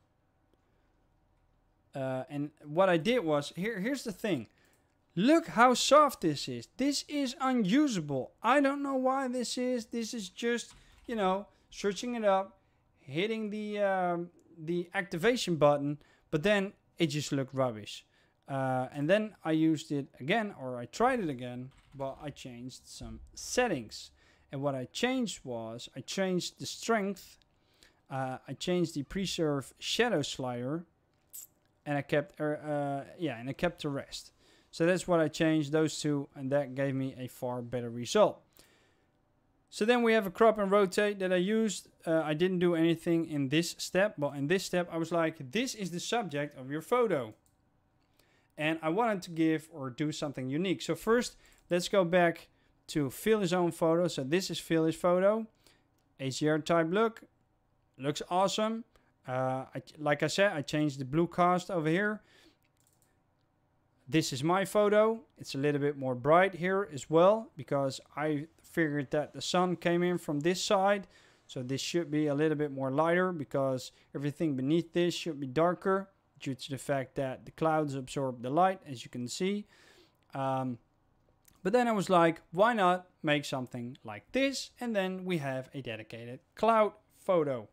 Uh, and what I did was, here, here's the thing. Look how soft this is. This is unusable. I don't know why this is. This is just, you know, searching it up, hitting the, um, the activation button, but then it just looked rubbish. Uh, and then I used it again, or I tried it again, but I changed some settings. And what I changed was, I changed the strength, uh, I changed the preserve shadow slider, and I kept, uh, yeah, and I kept the rest. So that's what I changed, those two, and that gave me a far better result. So then we have a crop and rotate that I used. Uh, I didn't do anything in this step, but in this step I was like, this is the subject of your photo. And I wanted to give or do something unique. So first, let's go back to fill his own photo. So this is fill his photo. H D R type look. Looks awesome. Uh, I, like I said, I changed the blue cast over here. This is my photo. It's a little bit more bright here as well, because I figured that the sun came in from this side. So this should be a little bit more lighter, because everything beneath this should be darker due to the fact that the clouds absorb the light, as you can see. Um, but then I was like, why not make something like this? And then we have a dedicated cloud photo.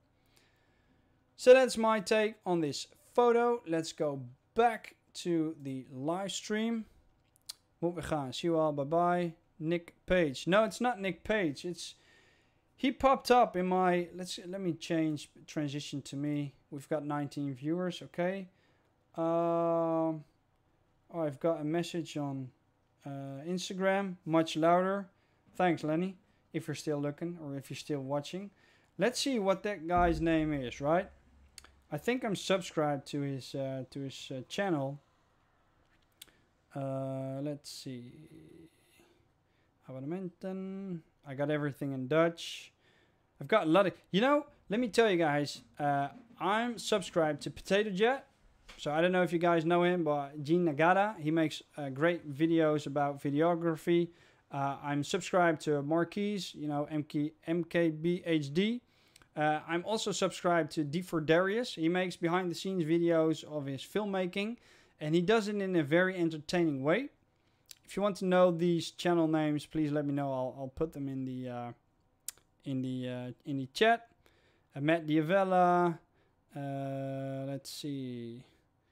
So that's my take on this photo. Let's go back to the live stream. Moet we gaan. See you all. Bye bye. Nick Page. No, it's not Nick Page. It's he popped up in my. Let's let me change transition to me. We've got nineteen viewers. Okay. Um. Oh, I've got a message on uh, Instagram. Much louder. Thanks, Lenny. If you're still looking or if you're still watching, let's see what that guy's name is. Right. I think I'm subscribed to his uh, to his uh, channel. Uh, let's see. Abonnementen. I got everything in Dutch. I've got a lot of. You know, let me tell you guys. Uh, I'm subscribed to Potato Jet. So I don't know if you guys know him, but Gene Nagata. He makes uh, great videos about videography. Uh, I'm subscribed to Marquise. You know, M K M K B H D. Uh, I'm also subscribed to D four Darius. He makes behind the scenes videos of his filmmaking, and he does it in a very entertaining way. if you want to know these channel names, please let me know. I'll, I'll put them in the uh, in the uh, in the chat. Uh, Matt Diavella. Uh, let's see.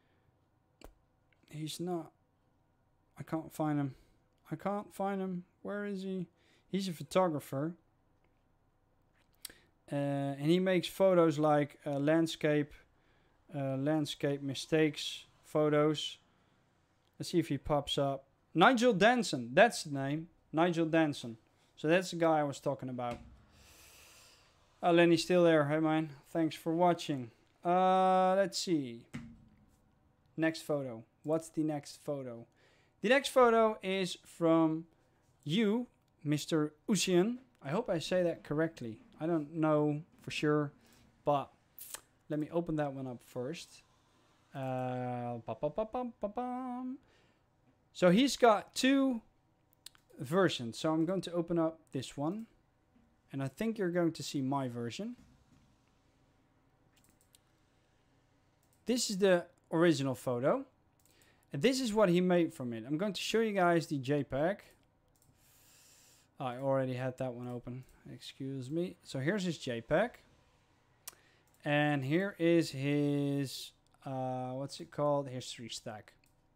He's not. I can't find him. I can't find him. Where is he? He's a photographer. Uh, and he makes photos like uh, landscape, uh, landscape mistakes photos. Let's see if he pops up. Nigel Danson. That's the name. Nigel Danson. So that's the guy I was talking about. Oh, Lenny's still there. Hey, man. Thanks for watching. Uh, let's see. Next photo. What's the next photo? The next photo is from you, Mister Usian. I hope I say that correctly. I don't know for sure, but let me open that one up first. Uh, ba -ba -ba -bum -ba -bum. So he's got two versions. So I'm going to open up this one. And I think you're going to see my version. This is the original photo. And this is what he made from it. I'm going to show you guys the JPEG. I already had that one open. Excuse me. So here's his JPEG. And here is his, uh, what's it called? History stack.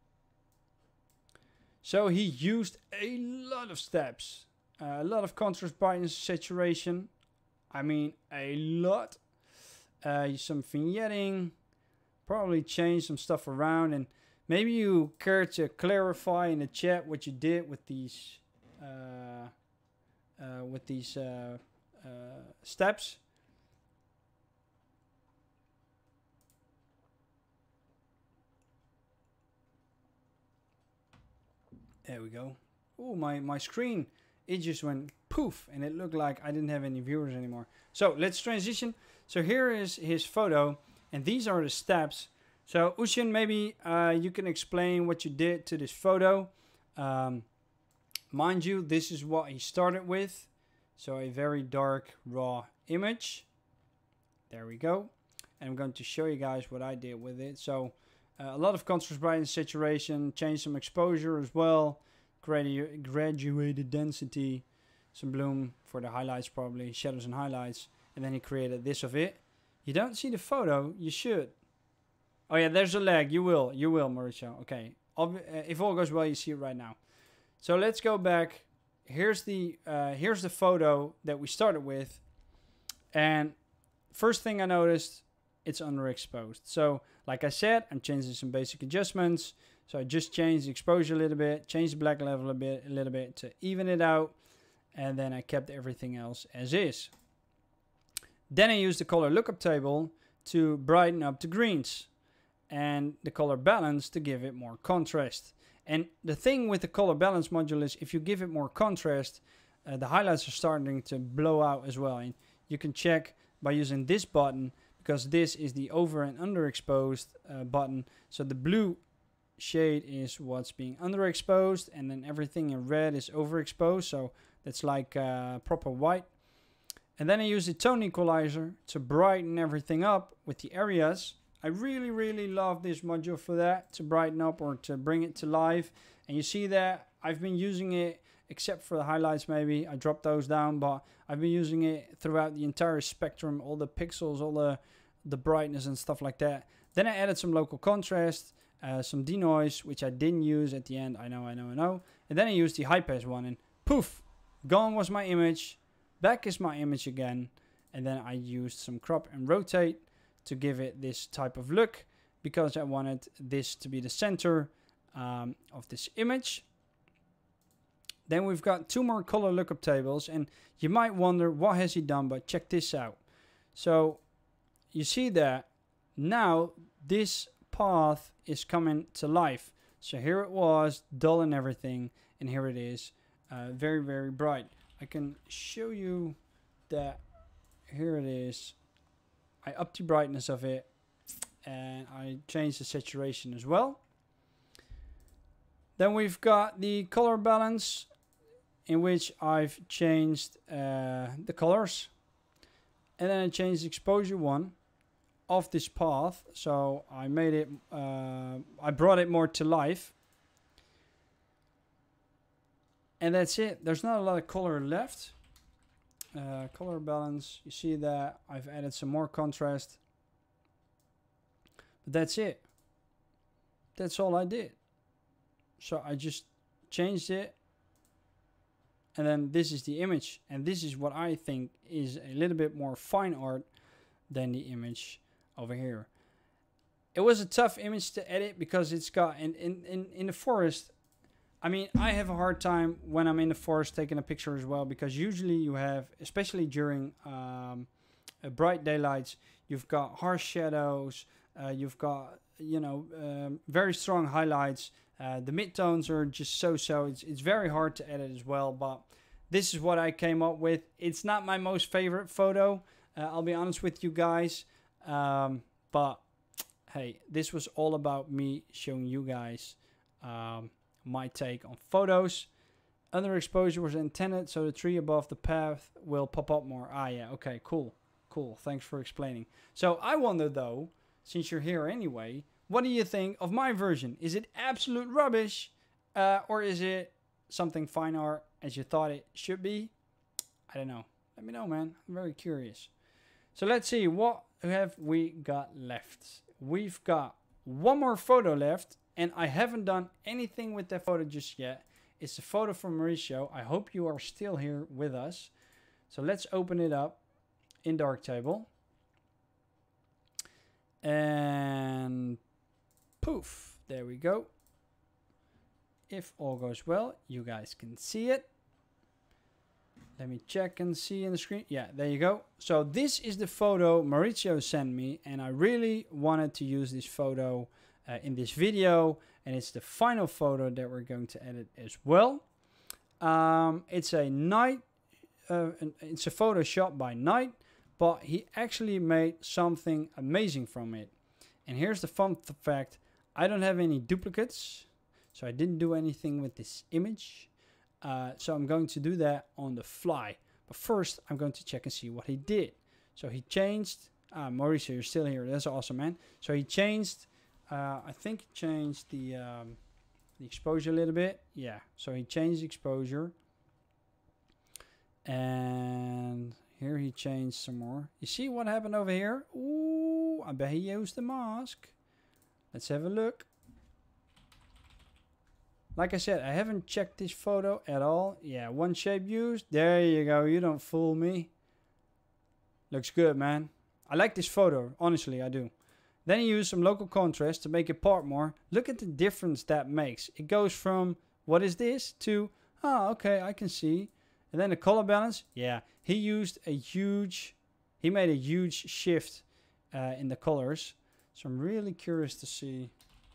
So he used a lot of steps. Uh, a lot of contrast, brightness, saturation. I mean, a lot. Uh, some vignetting. Probably change some stuff around. And maybe you care to clarify in the chat what you did with these uh, uh, with these uh, uh, steps. There we go. Oh, my, my screen, it just went poof, and it looked like I didn't have any viewers anymore. So let's transition. So here is his photo, and these are the steps. So Usian, maybe uh, you can explain what you did to this photo. Um, mind you, this is what he started with. So a very dark, raw image. There we go. And I'm going to show you guys what I did with it. So uh, a lot of contrast, brightness, saturation, change some exposure as well. Gradu graduated density, some bloom for the highlights probably, shadows and highlights. And then he created this of it. You don't see the photo, you should. Oh yeah, there's a lag. You will, you will, Mauricio. Okay, Ob uh, if all goes well, you see it right now. So let's go back. Here's the uh, here's the photo that we started with, and first thing I noticed, it's underexposed. So like I said, I'm changing some basic adjustments. So I just changed the exposure a little bit, changed the black level a bit, a little bit to even it out, and then I kept everything else as is. Then I used the color lookup table to brighten up the greens and the color balance to give it more contrast. And the thing with the color balance module is if you give it more contrast, uh, the highlights are starting to blow out as well. And you can check by using this button, because this is the over and underexposed uh, button. So the blue shade is what's being underexposed, and then everything in red is overexposed. So that's like uh, proper white. And then I use the tone equalizer to brighten everything up with the areas. I really, really love this module for that, to brighten up or to bring it to life. And you see that I've been using it, except for the highlights maybe. I dropped those down, but I've been using it throughout the entire spectrum, all the pixels, all the, the brightness and stuff like that. Then I added some local contrast, uh, some denoise, which I didn't use at the end. I know, I know, I know. And then I used the high pass one, and poof, gone was my image. Back is my image again. And then I used some crop and rotate to give it this type of look, because I wanted this to be the center um, of this image. Then we've got two more color lookup tables, and you might wonder what has he done, but check this out. So you see that now this path is coming to life. So here it was, dull and everything, and here it is, uh, very, very bright. I can show you that here it is. I upped the brightness of it, and I changed the saturation as well. Then we've got the color balance, in which I've changed uh, the colors. And then I changed the exposure one of this path. So I made it, uh, I brought it more to life. And that's it. There's not a lot of color left. Uh, color balance. You see that I've added some more contrast. But that's it. That's all I did. So I just changed it. And then this is the image. And this is what I think is a little bit more fine art than the image over here. It was a tough image to edit because it's got in, in, in, in the forest. I mean, I have a hard time when I'm in the forest taking a picture as well, because usually you have, especially during um, uh, bright daylights, you've got harsh shadows, uh, you've got, you know, um, very strong highlights. Uh, the midtones are just so-so. It's, it's very hard to edit as well, but this is what I came up with. It's not my most favorite photo, uh, I'll be honest with you guys, um, but hey, this was all about me showing you guys um, my take on photos. Underexposure was intended so the tree above the path will pop up more. Ah, yeah, okay, cool. Cool, thanks for explaining. So I wonder though, since you're here anyway, what do you think of my version? Is it absolute rubbish? Uh, or is it something fine art as you thought it should be? I don't know. Let me know, man. I'm very curious. So let's see, what have we got left? We've got one more photo left, and I haven't done anything with that photo just yet. It's a photo from Mauricio. I hope you are still here with us. So let's open it up in Darktable. And poof, there we go. If all goes well, you guys can see it. Let me check and see in the screen. Yeah, there you go. So this is the photo Mauricio sent me, and I really wanted to use this photo uh, in this video, and it's the final photo that we're going to edit as well. Um, it's a night, uh, it's a photo shot by night, but he actually made something amazing from it. And here's the fun fact. I don't have any duplicates, so I didn't do anything with this image. Uh, so I'm going to do that on the fly. But first, I'm going to check and see what he did. So he changed... Ah, Mauricio, you're still here. That's awesome, man. So he changed... Uh, I think he changed the, um, the exposure a little bit. Yeah, so he changed the exposure. And here he changed some more. You see what happened over here? Ooh, I bet he used the mask. Let's have a look. Like I said, I haven't checked this photo at all. Yeah, one shape used. There you go. You don't fool me. Looks good, man. I like this photo. Honestly, I do. Then he used some local contrast to make it pop more. Look at the difference that makes. It goes from, what is this, to, oh, okay, I can see. And then the color balance. Yeah, he used a huge, he made a huge shift uh, in the colors. So I'm really curious to see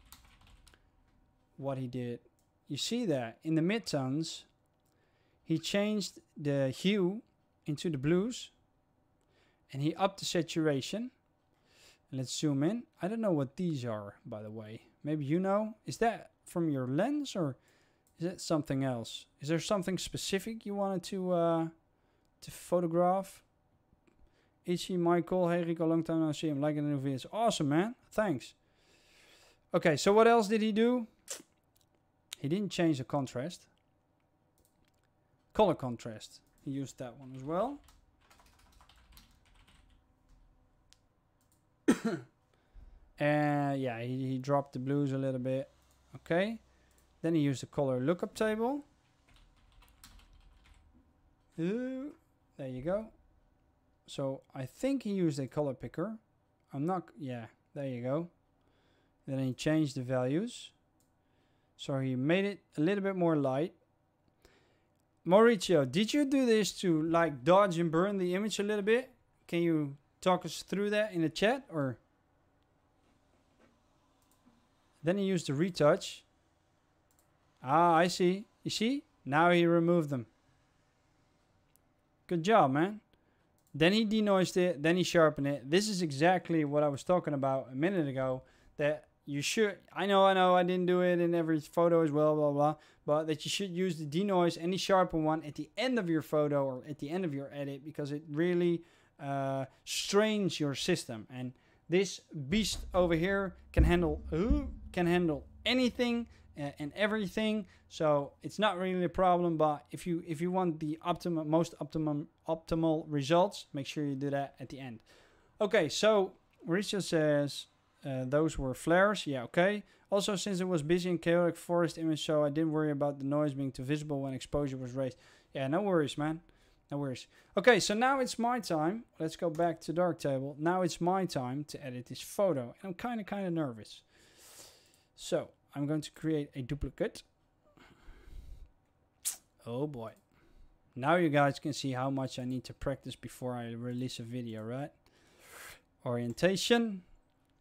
what he did. You see that in the midtones, he changed the hue into the blues, and he upped the saturation. And let's zoom in. I don't know what these are, by the way. Maybe you know. Is that from your lens, or is it something else? Is there something specific you wanted to uh, to photograph? Ichi, Michael, hey Rico, long time no see. I'm liking the new videos. Awesome, man. Thanks. Okay, so what else did he do? He didn't change the contrast. Color contrast. He used that one as well. And yeah, he, he dropped the blues a little bit. Okay. Then he used the color lookup table. Ooh, there you go. So I think he used a color picker. I'm not, yeah, there you go. Then he changed the values. So he made it a little bit more light. Mauricio, did you do this to like dodge and burn the image a little bit? Can you talk us through that in the chat, or? Then he used the retouch. Ah, I see. You see? Now he removed them. Good job, man. Then he denoised it. Then he sharpened it. This is exactly what I was talking about a minute ago. That you should, I know, I know, I didn't do it in every photo as well, blah, blah, but that you should use the denoise and the sharpen one at the end of your photo or at the end of your edit, because it really uh, strains your system. And this beast over here can handle, uh, can handle anything uh, and everything. So it's not really a problem. But if you if you want the optimum, most optimum optimal results, make sure you do that at the end. Okay, so Mauricio says uh, those were flares. Yeah, okay. Also, since it was busy and chaotic forest image, so I didn't worry about the noise being too visible when exposure was raised. Yeah, no worries, man. No worries. Okay, so now it's my time. Let's go back to Darktable. Now it's my time to edit this photo. And I'm kind of, kind of nervous. So, I'm going to create a duplicate. Oh boy. Now you guys can see how much I need to practice before I release a video, right? Orientation.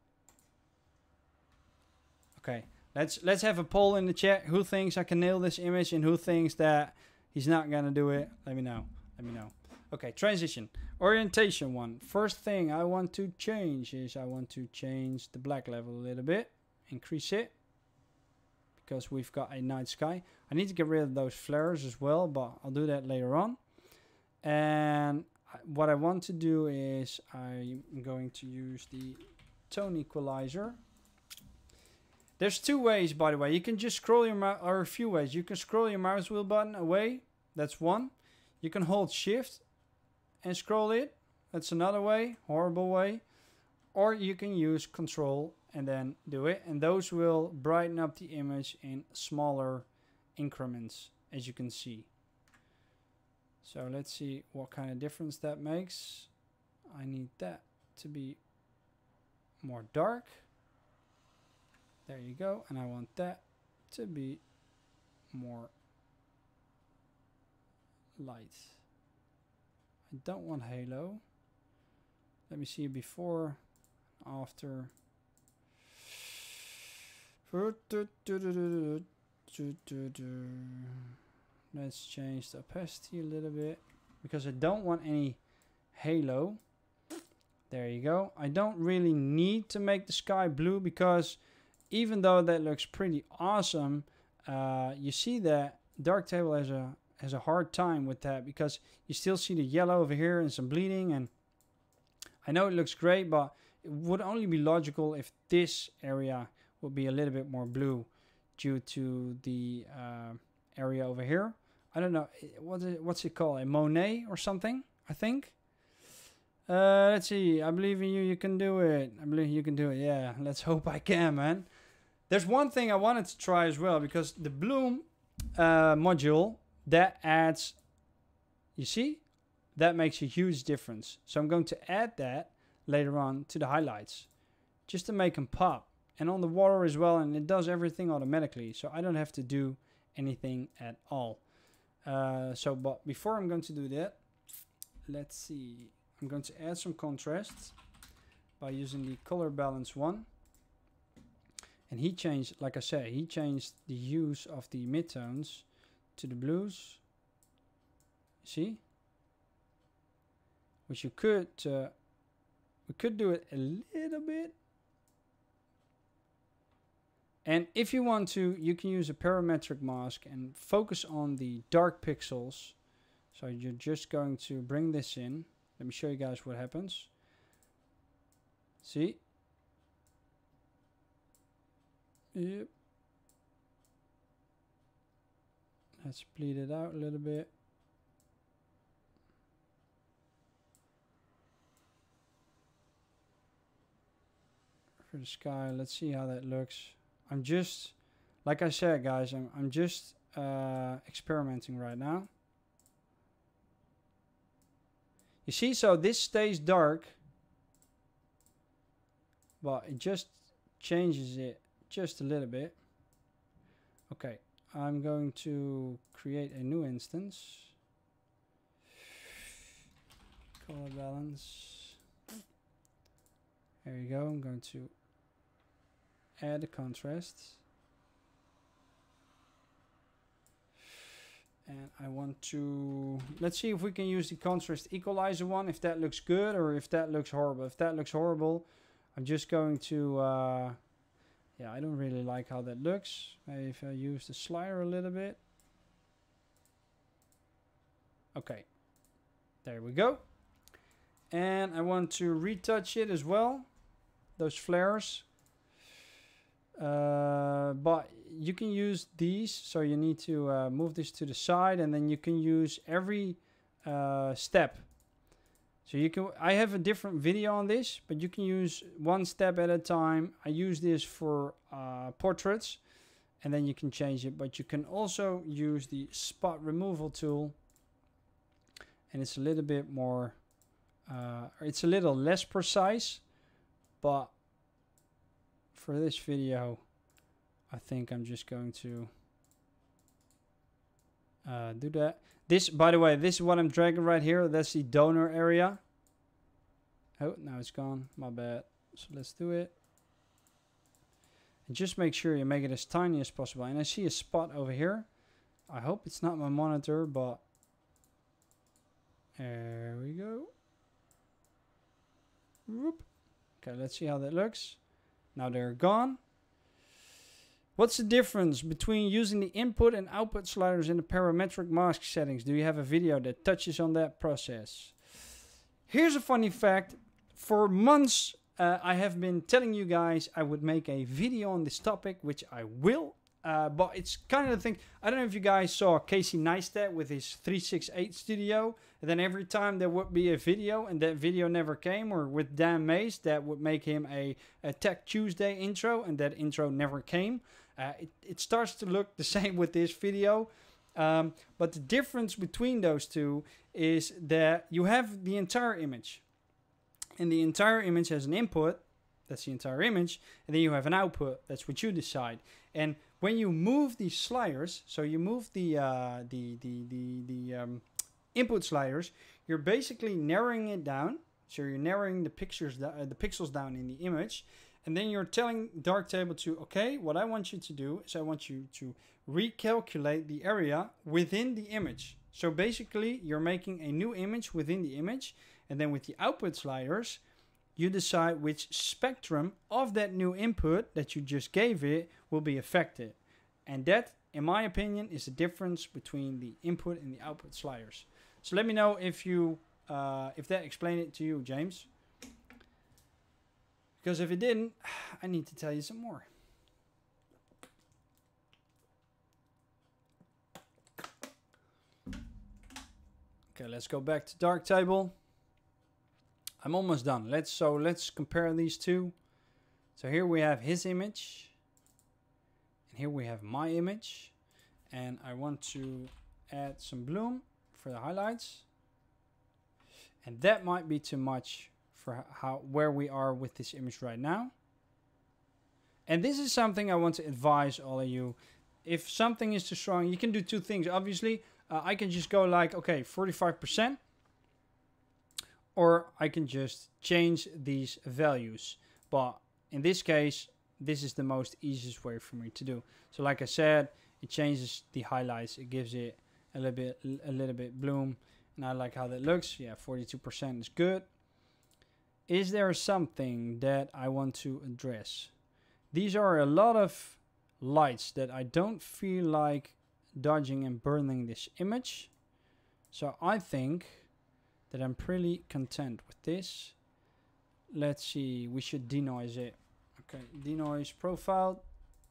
Okay, let's let's have a poll in the chat. Who thinks I can nail this image and who thinks that he's not gonna do it? Let me know. Let me know. Okay, transition. Orientation one. First thing I want to change is I want to change the black level a little bit. Increase it. Because we've got a night sky. I need to get rid of those flares as well, but I'll do that later on. And what I want to do is I'm going to use the tone equalizer. There's two ways, by the way. You can just scroll your mouse, or a few ways. You can scroll your mouse wheel button away. That's one. You can hold shift and scroll it. That's another way, horrible way. Or you can use control and then do it. And those will brighten up the image in smaller increments, as you can see. So let's see what kind of difference that makes. I need that to be more dark. There you go. And I want that to be more light. I don't want halo. Let me see before, after. Let's change the opacity a little bit because I don't want any halo. There you go. I don't really need to make the sky blue because even though that looks pretty awesome, uh, you see that Darktable has a has a hard time with that because you still see the yellow over here and some bleeding, and I know it looks great, but it would only be logical if this area would be a little bit more blue due to the uh, area over here. I don't know, what is, what's it called? A Monet or something, I think. Uh, let's see, I believe in you, you can do it. I believe you can do it, yeah. Let's hope I can, man. There's one thing I wanted to try as well, because the bloom uh, module, that adds, you see? That makes a huge difference. So I'm going to add that later on to the highlights, just to make them pop. And on the water as well, and it does everything automatically. So I don't have to do anything at all. Uh, so, but before I'm going to do that, let's see. I'm going to add some contrast by using the color balance one. And he changed, like I said, he changed the hues of the midtones to the blues. See? Which you could, uh, we could do it a little bit. And if you want to, you can use a parametric mask and focus on the dark pixels. So you're just going to bring this in. Let me show you guys what happens. See? Yep. Let's bleed it out a little bit. For the sky, let's see how that looks. I'm just, like I said, guys, I'm, I'm just uh, experimenting right now. You see, so this stays dark, but it just changes it just a little bit. Okay, I'm going to create a new instance. Color balance. There you go. I'm going to add the contrast. And I want to, let's see if we can use the contrast equalizer one, if that looks good or if that looks horrible. If that looks horrible, I'm just going to, uh, yeah, I don't really like how that looks. Maybe if I use the slider a little bit. Okay, there we go. And I want to retouch it as well, those flares. Uh, but you can use these, so you need to uh, move this to the side, and then you can use every uh, step. So you can, I have a different video on this, but you can use one step at a time. I use this for uh, portraits, and then you can change it. But you can also use the spot removal tool, and it's a little bit more, uh, it's a little less precise, but for this video, I think I'm just going to uh, do that. This, by the way, this is what I'm dragging right here. That's the donor area. Oh, now it's gone. My bad. So let's do it. And just make sure you make it as tiny as possible. And I see a spot over here. I hope it's not my monitor, but there we go. Whoop. Okay, let's see how that looks. Now they're gone. What's the difference between using the input and output sliders in the parametric mask settings? Do you have a video that touches on that process? Here's a funny fact. For months, uh, I have been telling you guys I would make a video on this topic, which I will. Uh, but it's kind of the thing. I don't know if you guys saw Casey Neistat with his three sixty-eight studio. And then every time there would be a video and that video never came. Or with Dan Mays, that would make him a, a Tech Tuesday intro. And that intro never came. Uh, it, it starts to look the same with this video. Um, but the difference between those two is that you have the entire image. And the entire image has an input. That's the entire image. And then you have an output. That's what you decide. And when you move these sliders, so you move the uh, the the the, the um, input sliders, you're basically narrowing it down. So you're narrowing the pictures, uh, the pixels down in the image. And then you're telling Darktable to, okay, what I want you to do is I want you to recalculate the area within the image. So basically, you're making a new image within the image. And then with the output sliders, you decide which spectrum of that new input that you just gave it will be affected. And that, in my opinion, is the difference between the input and the output sliders. So let me know if you, uh, if that explained it to you, James. Because if it didn't, I need to tell you some more. Okay, let's go back to Darktable. I'm almost done. Let's so let's compare these two. So here we have his image, and here we have my image, and I want to add some bloom for the highlights. And that might be too much for how where we are with this image right now. And this is something I want to advise all of you. If something is too strong, you can do two things. Obviously, uh, I can just go like, okay, forty-five percent. Or I can just change these values. But in this case, this is the most easiest way for me to do. So like I said, it changes the highlights. It gives it a little bit, a little bit bloom. And I like how that looks. Yeah, forty-two percent is good. Is there something that I want to address? These are a lot of lights that I don't feel like dodging and burning this image. So I think that I'm pretty content with this. Let's see, we should denoise it. Okay, denoise profile.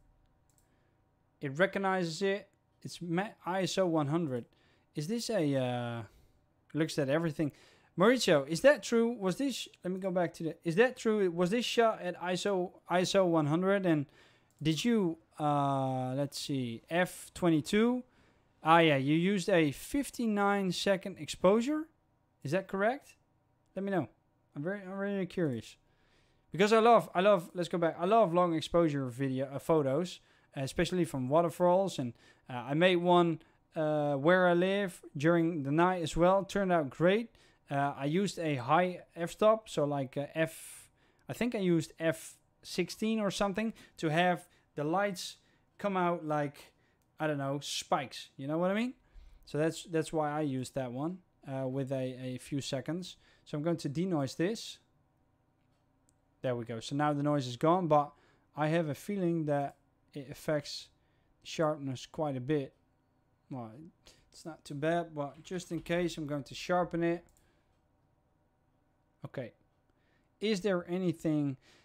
It recognizes it. It's I S O one hundred. Is this a, uh, looks at everything. Mauricio, is that true? Was this, let me go back to the, is that true? Was this shot at I S O, I S O one hundred? And did you, uh, let's see, F twenty-two? Ah, yeah, you used a fifty-nine second exposure. Is that correct? Let me know. I'm very, I'm really curious, because I love, I love. Let's go back. I love long exposure video uh, photos, uh, especially from waterfalls. And uh, I made one uh, where I live during the night as well. Turned out great. Uh, I used a high f-stop, so like uh, f. I think I used f sixteen or something to have the lights come out like, I don't know, spikes. You know what I mean? So that's that's why I used that one. Uh, with a, a few seconds. So I'm going to denoise this. There we go. So now the noise is gone, but I have a feeling that it affects sharpness quite a bit. Well, it's not too bad, but just in case, I'm going to sharpen it. Okay. Is there anything...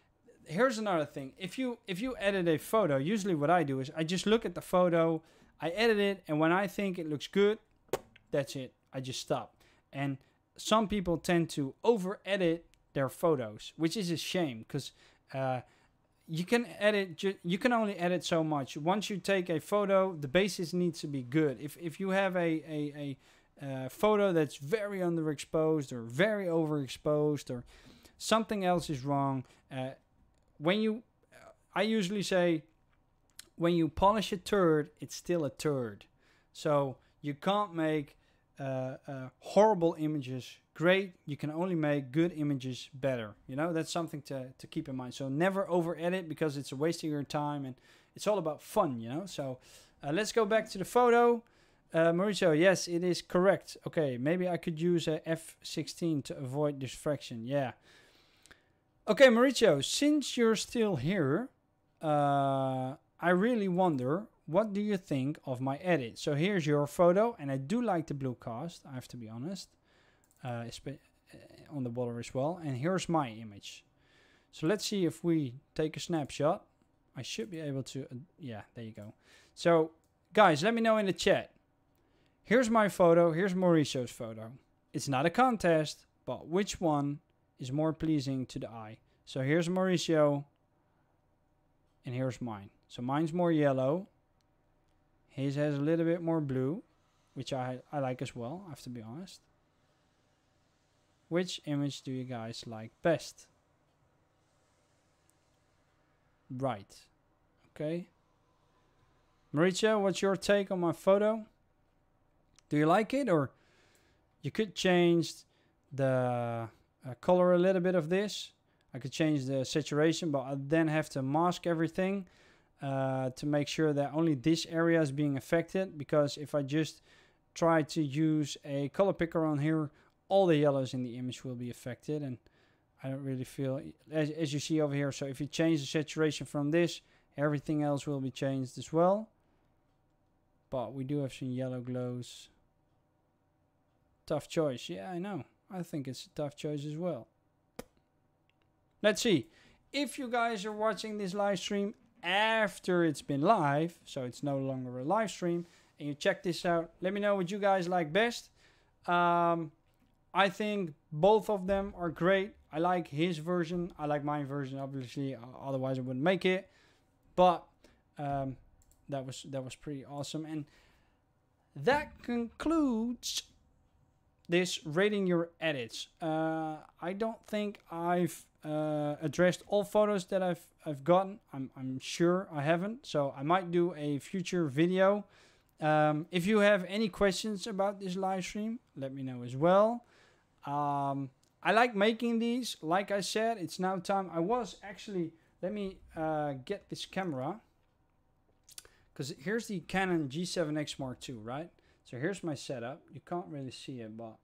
here's another thing. If you if you edit a photo, usually what I do is I just look at the photo, I edit it, and when I think it looks good, that's it. I just stop. And some people tend to over edit their photos, which is a shame because uh, you can edit. Ju- you can only edit so much. Once you take a photo, the basis needs to be good. If if you have a a, a uh, photo that's very underexposed or very overexposed or something else is wrong, uh, when you, I usually say, when you polish a turd, it's still a turd. So you can't make uh, uh, horrible images great. You can only make good images better. You know, that's something to, to keep in mind. So never over edit because it's a waste of your time and it's all about fun, you know. So uh, let's go back to the photo. Uh, Mauricio, yes, it is correct. Okay, maybe I could use a F sixteen to avoid diffraction. Yeah. Okay, Mauricio, since you're still here, uh, I really wonder, what do you think of my edit? So here's your photo, and I do like the blue cast, I have to be honest, uh, on the water as well. And here's my image. So let's see if we take a snapshot. I should be able to, uh, yeah, there you go. So guys, let me know in the chat. Here's my photo, here's Mauricio's photo. It's not a contest, but which one is more pleasing to the eye? So here's Mauricio, and here's mine. So mine's more yellow. His has a little bit more blue, which I, I like as well, I have to be honest. Which image do you guys like best? Right. Okay. Mauricio, what's your take on my photo? Do you like it? Or you could change the uh, color a little bit of this. I could change the saturation, but I then have to mask everything uh, to make sure that only this area is being affected. Because if I just try to use a color picker on here, all the yellows in the image will be affected. And I don't really feel, as, as you see over here, so if you change the saturation from this, everything else will be changed as well. But we do have some yellow glows. Tough choice. Yeah, I know. I think it's a tough choice as well. Let's see. If you guys are watching this live stream after it's been live, so it's no longer a live stream, and you check this out, let me know what you guys like best. Um, I think both of them are great. I like his version. I like my version, obviously. Otherwise, I wouldn't make it. But um, that was that was pretty awesome. And that concludes this rating your edits. Uh, I don't think I've uh, addressed all photos that I've I've gotten. I'm I'm sure I haven't. So I might do a future video. Um, if you have any questions about this live stream, let me know as well. Um, I like making these. Like I said, it's now time. I was actually, let me uh, get this camera. Because here's the Canon G seven X Mark two, right? So here's my setup. You can't really see it, but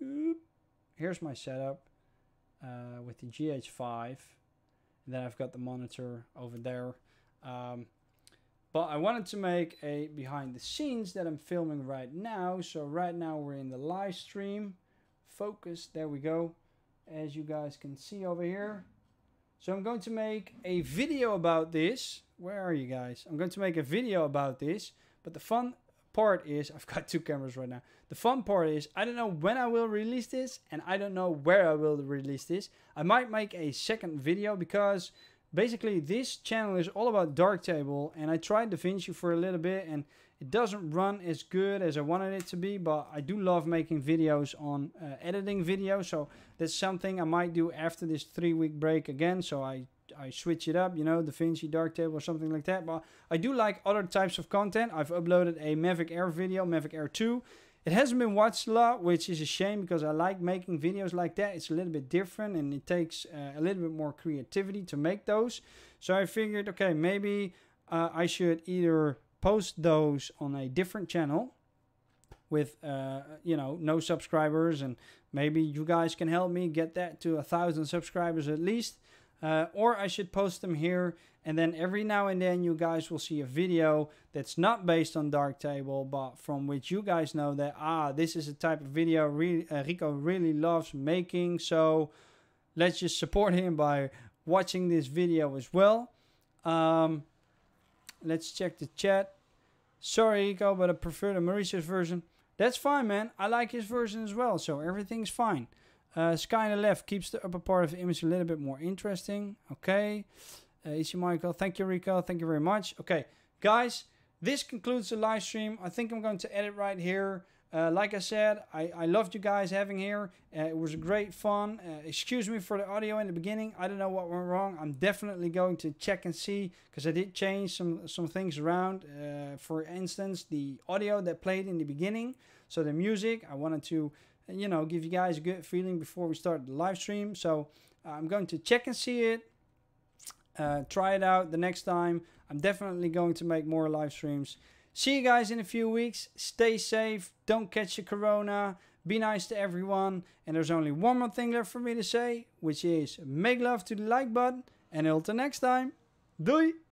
here's my setup uh, with the G H five. And then I've got the monitor over there. Um, but I wanted to make a behind the scenes that I'm filming right now. So right now we're in the live stream. Focus, there we go. As you guys can see over here. So I'm going to make a video about this. Where are you guys? I'm going to make a video about this. But the fun part is, I've got two cameras right now. The fun part is, I don't know when I will release this. And I don't know where I will release this. I might make a second video because basically this channel is all about Darktable. And I tried DaVinci for a little bit and it doesn't run as good as I wanted it to be, but I do love making videos on uh, editing videos. So that's something I might do after this three week break again. So I, I switch it up, you know, DaVinci, Darktable or something like that. But I do like other types of content. I've uploaded a Mavic Air video, Mavic Air two. It hasn't been watched a lot, which is a shame because I like making videos like that. It's a little bit different and it takes uh, a little bit more creativity to make those. So I figured, okay, maybe uh, I should either post those on a different channel with uh you know no subscribers, and maybe you guys can help me get that to a thousand subscribers at least, uh, or I should post them here, and then every now and then you guys will see a video that's not based on Darktable, but from which you guys know that ah this is a type of video re uh, Rico really loves making, so let's just support him by watching this video as well. Um, let's check the chat. Sorry, Rico, but I prefer the Mauricio's version. That's fine, man. I like his version as well, so everything's fine. Uh, Sky on the left keeps the upper part of the image a little bit more interesting. Okay. Uh, Easy Michael, thank you, Rico. Thank you very much. Okay, guys, this concludes the live stream. I think I'm going to edit right here. Uh, like I said, I, I loved you guys having here. Uh, it was great fun. Uh, excuse me for the audio in the beginning. I don't know what went wrong. I'm definitely going to check and see, because I did change some, some things around. Uh, for instance, the audio that played in the beginning. So the music, I wanted to, you know, give you guys a good feeling before we start the live stream. So uh, I'm going to check and see it. Uh, try it out the next time. I'm definitely going to make more live streams. See you guys in a few weeks. Stay safe. Don't catch the corona. Be nice to everyone. And there's only one more thing left for me to say, which is make love to the like button. And until next time. Doei!